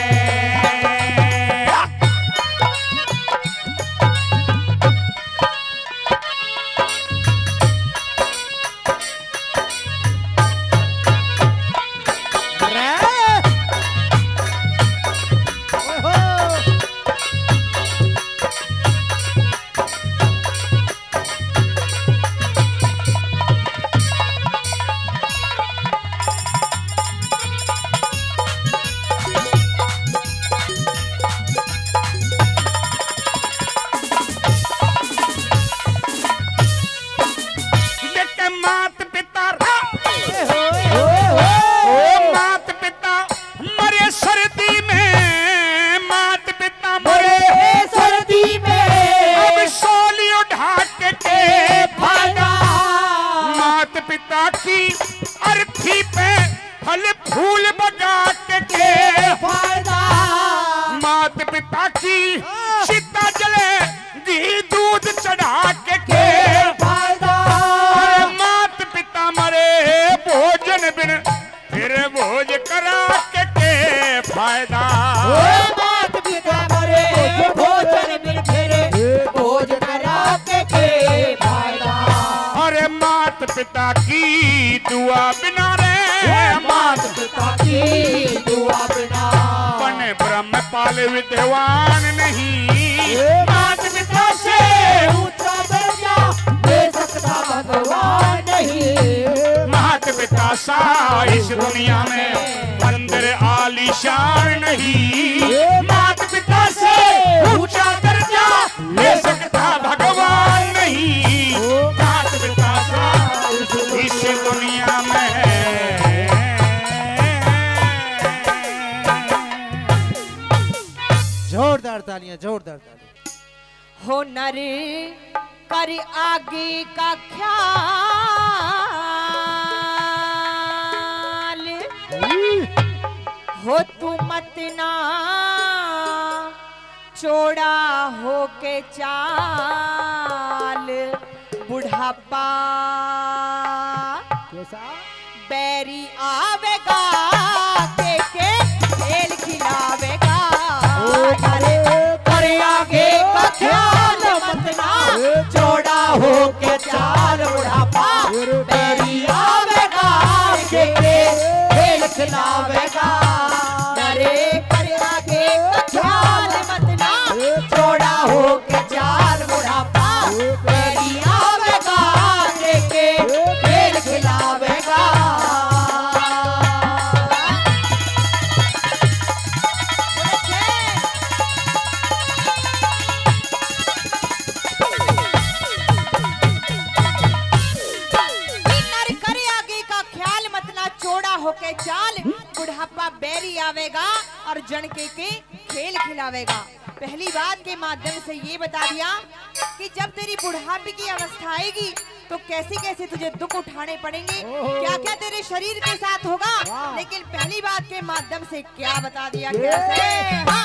Speaker 1: अर्थी पे फल फूल बजा के फायदा, माता पिता की सीता जले घी दूध चढ़ा के फायदा, माता पिता मरे भोजन बिन फिर भोज करा के फायदा,
Speaker 3: माता पिता मरे भोजन बिन फिर भोज करा के फायदा।
Speaker 1: अरे माता पिता की दुआ बिना रे, माता पिता की दुआ बिना बने ब्रह्म पाल विद्वान नहीं, माता पिता से
Speaker 3: ऊंचा दर्जा ले सकता भगवान नहीं।
Speaker 1: माता पिता सा इस दुनिया में मंदिर आलीशान नहीं। माता पिता से ऊंचा दर्जा ले सकता भगवान नहीं। माता पिता सा इस दुनिया में
Speaker 4: जोरदार तालियां, जोरदार तालियां।
Speaker 2: हो नर कर आगे का ख्याल, हो तू मत ना चौड़ा हो के चाल। बुढ़ापा
Speaker 4: कैसा
Speaker 2: बैरी आवेगा के खेल खिलावेगा।
Speaker 3: कर आगे का ख्याल मत ना चौड़ा हो के चाल। बुढ़ापा बैरी आवेगा के खेल खिलावेगा। अरे कर आगे का ख्याल मत ना चौड़ा हो के चाल। बुढ़ापा बैरी आवेगा के खेल खिलावेगा।
Speaker 2: होके चाल, बुढ़ापा बैरी आवेगा और जन के खेल खिलावेगा। पहली बात के माध्यम से ये बता दिया कि जब तेरी बुढ़ापे की अवस्था आएगी तो कैसे कैसे तुझे दुख उठाने पड़ेंगे, क्या क्या तेरे शरीर के साथ होगा। लेकिन पहली बात के माध्यम से क्या बता दिया, कैसे हाँ।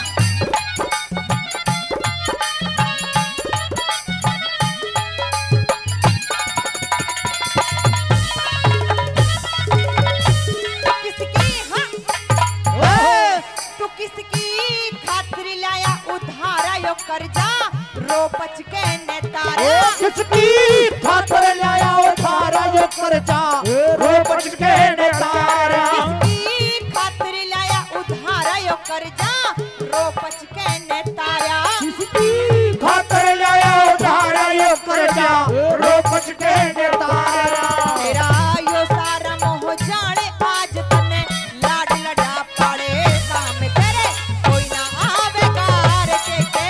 Speaker 2: कर्जा रो बच के नेतारा।
Speaker 3: किसकी खातर लाया उधारा ये कर्जा रो बच के नेतारा।
Speaker 2: किसकी खातर लाया उधारा यो कर्जा रो बच के नेतारा।
Speaker 3: किसकी खातर लाया उधारा ये कर्जा रो बच के नेतारा।
Speaker 2: तेरा यो सारा मोह जाने आज तने लाड लड़ा पड़े काम तेरे कोई ना आवेगा रे के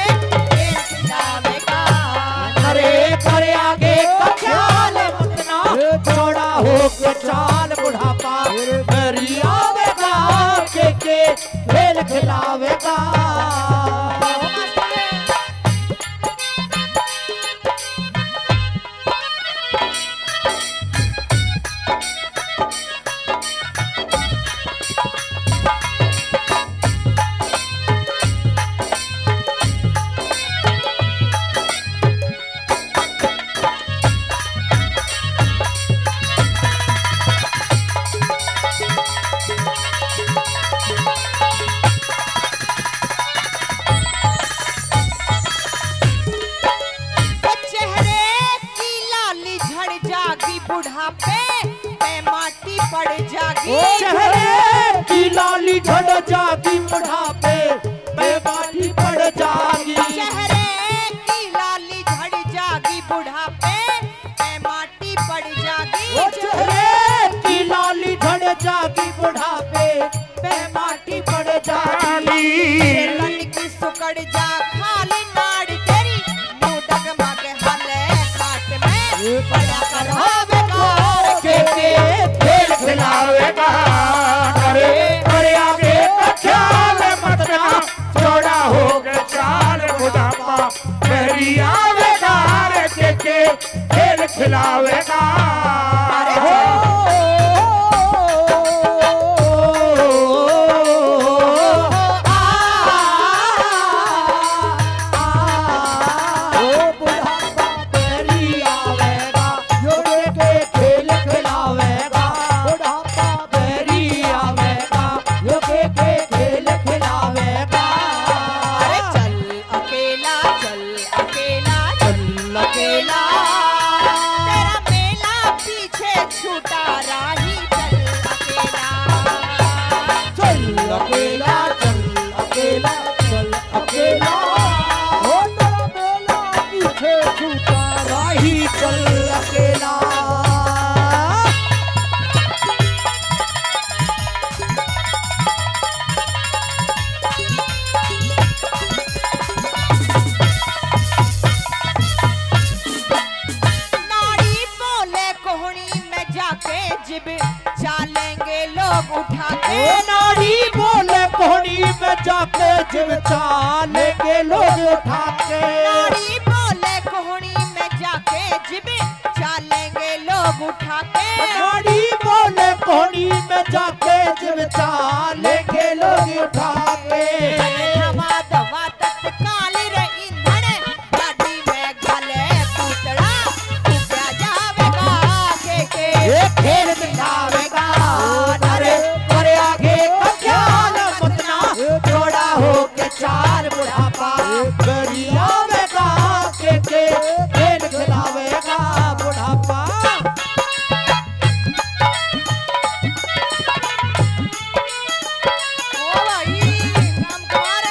Speaker 3: कर आगे का ख्याल मत ना चौड़ा हो के चाल। बुढ़ापा बैरी आवेगा के खेल खिलावेगा। चेहरे की लाली झड़ जागी बुढ़ापे में माटी पड़ जागी।
Speaker 2: चेहरे की लाली झड़ जागी बुढ़ापे में माटी पड़ जागी।
Speaker 3: चेहरे की लाली झड़ जागी बुढ़ापे में माटी पड़ जागी।
Speaker 2: लन की सुकड़ जा खाली नाड़ तेरी मुंह डगमग हले काट में बड़ा करावेगा
Speaker 3: के खेल खिलावेगा। करे आगे का ख्याल मत ना चौड़ा हो गए चाल। बुढ़ापा बैरी आवेगा के खेल खिलावेगा।
Speaker 2: तेरा मेला पीछे छूटा जिब चालेंगे लोग उठा के।
Speaker 4: नाड़ी बोले कोहनी में जाके जिब चालेंगे लोग उठा के।
Speaker 2: नाड़ी बोले कोहनी में जाके जिब चालेंगे लोग उठा के।
Speaker 4: नाड़ी बोले कोहनी में जाके जिब चालेंगे लोग उठा के।
Speaker 2: दवा दवा तत्काल रे ईंधन गाड़ी में गले पुतड़ा टूटा जावेगा के
Speaker 4: ये खेल दिखावेगा। अरे अरे आगे का ख्याल मत ना जोड़ा हो के चार बुढ़ापा गरिया में का के खेल खिलावेगा बुढ़ापा।
Speaker 2: ओ भाई काम कर।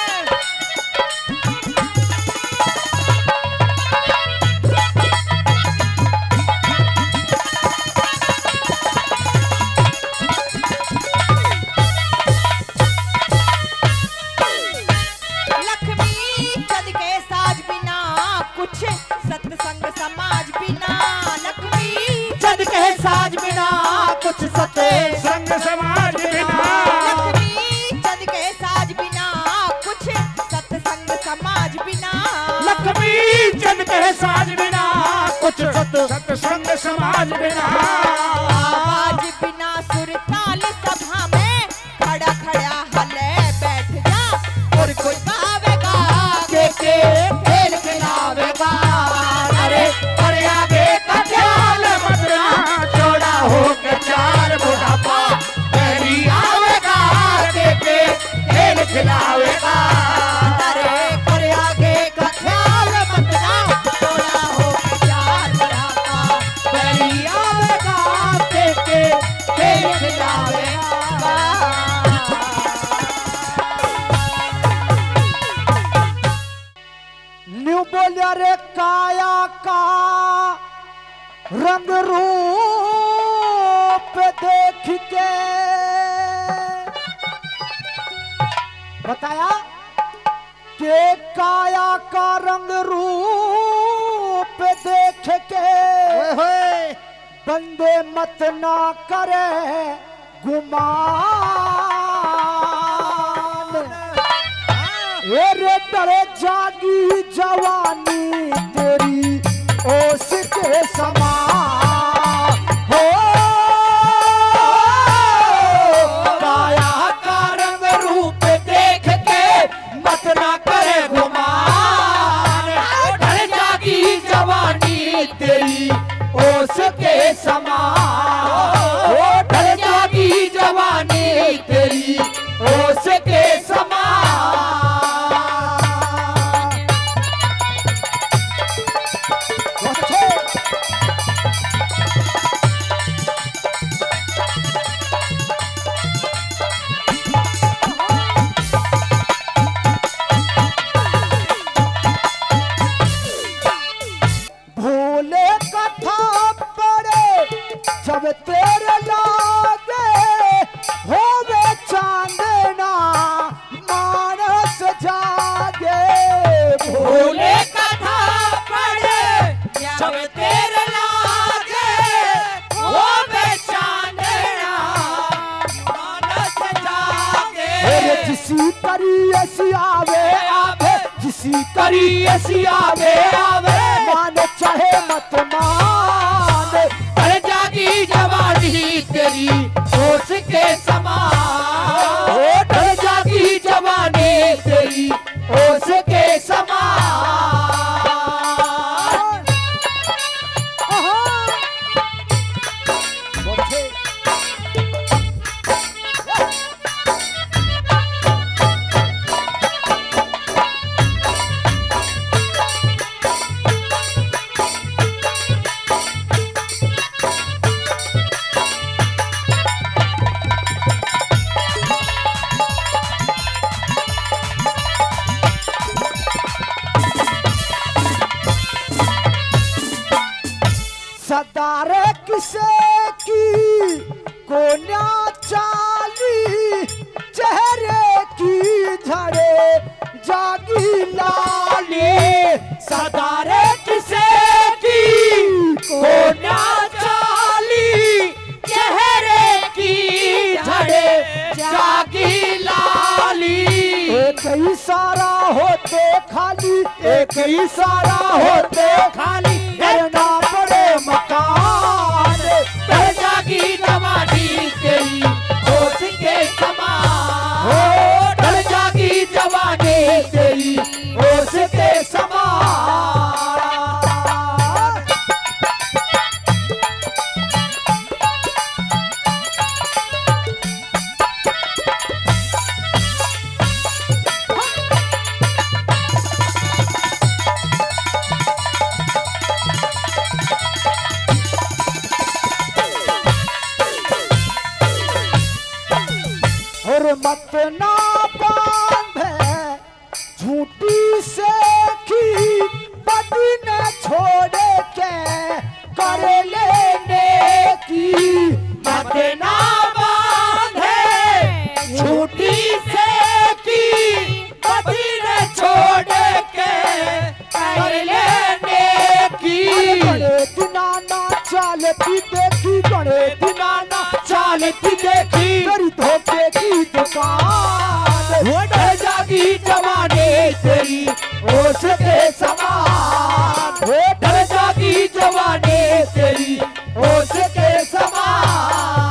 Speaker 2: लक्ष्मी चंद के साज बिना कुछ सत्संग समाज बिना। लक्ष्मी
Speaker 4: चंद के साज बिना कुछ सते
Speaker 1: संग समाज बिना।
Speaker 2: लक्ष्मी चंद के साज बिना कुछ सत्संग समाज बिना।
Speaker 1: लक्ष्मी चंद के साज बिना कुछ सत्संग समाज बिना।
Speaker 2: आवाज बिना सुर ताल सभा में खड़ा खड़ा हले बैठ जा और कोई गावेगा
Speaker 4: के खेल खिलावेगा। अरे अरे आगे का ख्याल मत ना जोड़ा हो के चार बुढ़ापा गरिया में का के खेल खिलावेगा। अरे अरे आगे का ख्याल मत ना जोड़ा हो के चार बुढ़ापा गरिया में का के खेल खिलावेगा। न्यू बोलिया रे काया का रंग रूप देख के बताया के काया का रंग रूप देख के बंदे मत ना करे गुमान। रे डरे जागी जवानी तेरी ओस के समान हो। काया का रंग रूप देख के मत ना करे गुमान। डर जागी जवानी तेरी ओस के समान हो। डर जागी जवानी तेरी ओस के समान। भोले कथा पड़े जब तेरे लागे होवे चांदना मानस जागे। भोले कथा पड़े जब तेरे लागे होवे चांदना मानस जागे। जिसी करी ऐसी आवे आवे जिसी करी ऐसी आवे आवे मान चाहे मत मान। अरे जागी जवानी तेरी सोच के समान। डर जागी जवानी तेरी ओस के समान। सदारे किसे की को ना चाली चेहरे की झड़े जागी लाली। सदारे किसे की को ना चाली चेहरे कई सारा होते खाली करना पड़े मकान।
Speaker 3: ढल जागी जवानी तेरी होश के समान, ढल जागी जवानी तेरी होश के समान।
Speaker 4: और मत ना बांधे झूठी से की बदी न छोड़े के कर लेने की।
Speaker 3: मत ना बांधे झूठी से की बदी न छोड़ के कर लेने की।
Speaker 4: बड़े दिनाना चालती देखी, बड़े दिनाना चालती देखी तेरी धोखे की दुकान।
Speaker 3: वो ढल जागी जवानी तेरी होश के समान, वो ढल जागी जवानी तेरी होश के समान।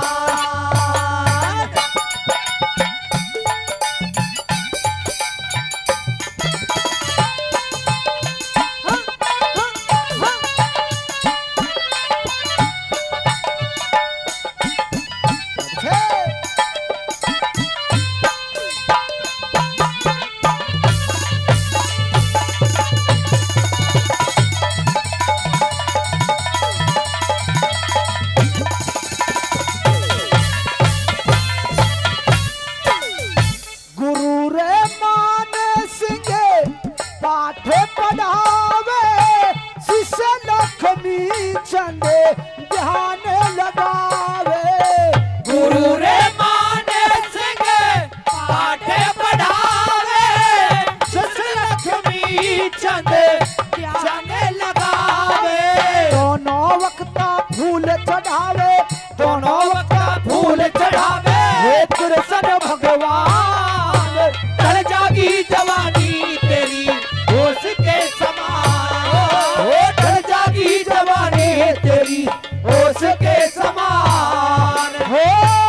Speaker 4: गुरु रे माने सिंगे पाठे पढ़ावे, शिष्य लक्ष्मी चंदे ध्यान लगावे।
Speaker 3: गुरु रे माने सिंह पाठे पढ़ावे, शिष्य लक्ष्मी चंद जाने लगावे।
Speaker 4: दोनों वक्ता फूल चढ़ावे,
Speaker 3: दोनों वक्त फूल चढ़ावे,
Speaker 4: हे कृष्ण भगवान।
Speaker 3: ढल जागी जवानी तेरी होश के समान, ढल जागी जवानी तेरी होश के समान।
Speaker 4: हो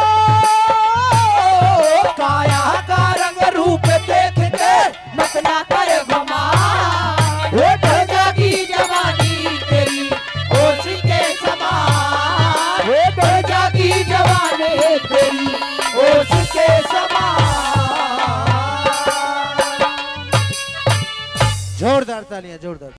Speaker 3: काया का रंग रूप देख के मत ना कर गुमान, वो ढल जागी जवानी तेरी होश के समान, वो ढल जागी जवानी तेरी होश के समान।
Speaker 6: जोरदार तालियां, जोरदार।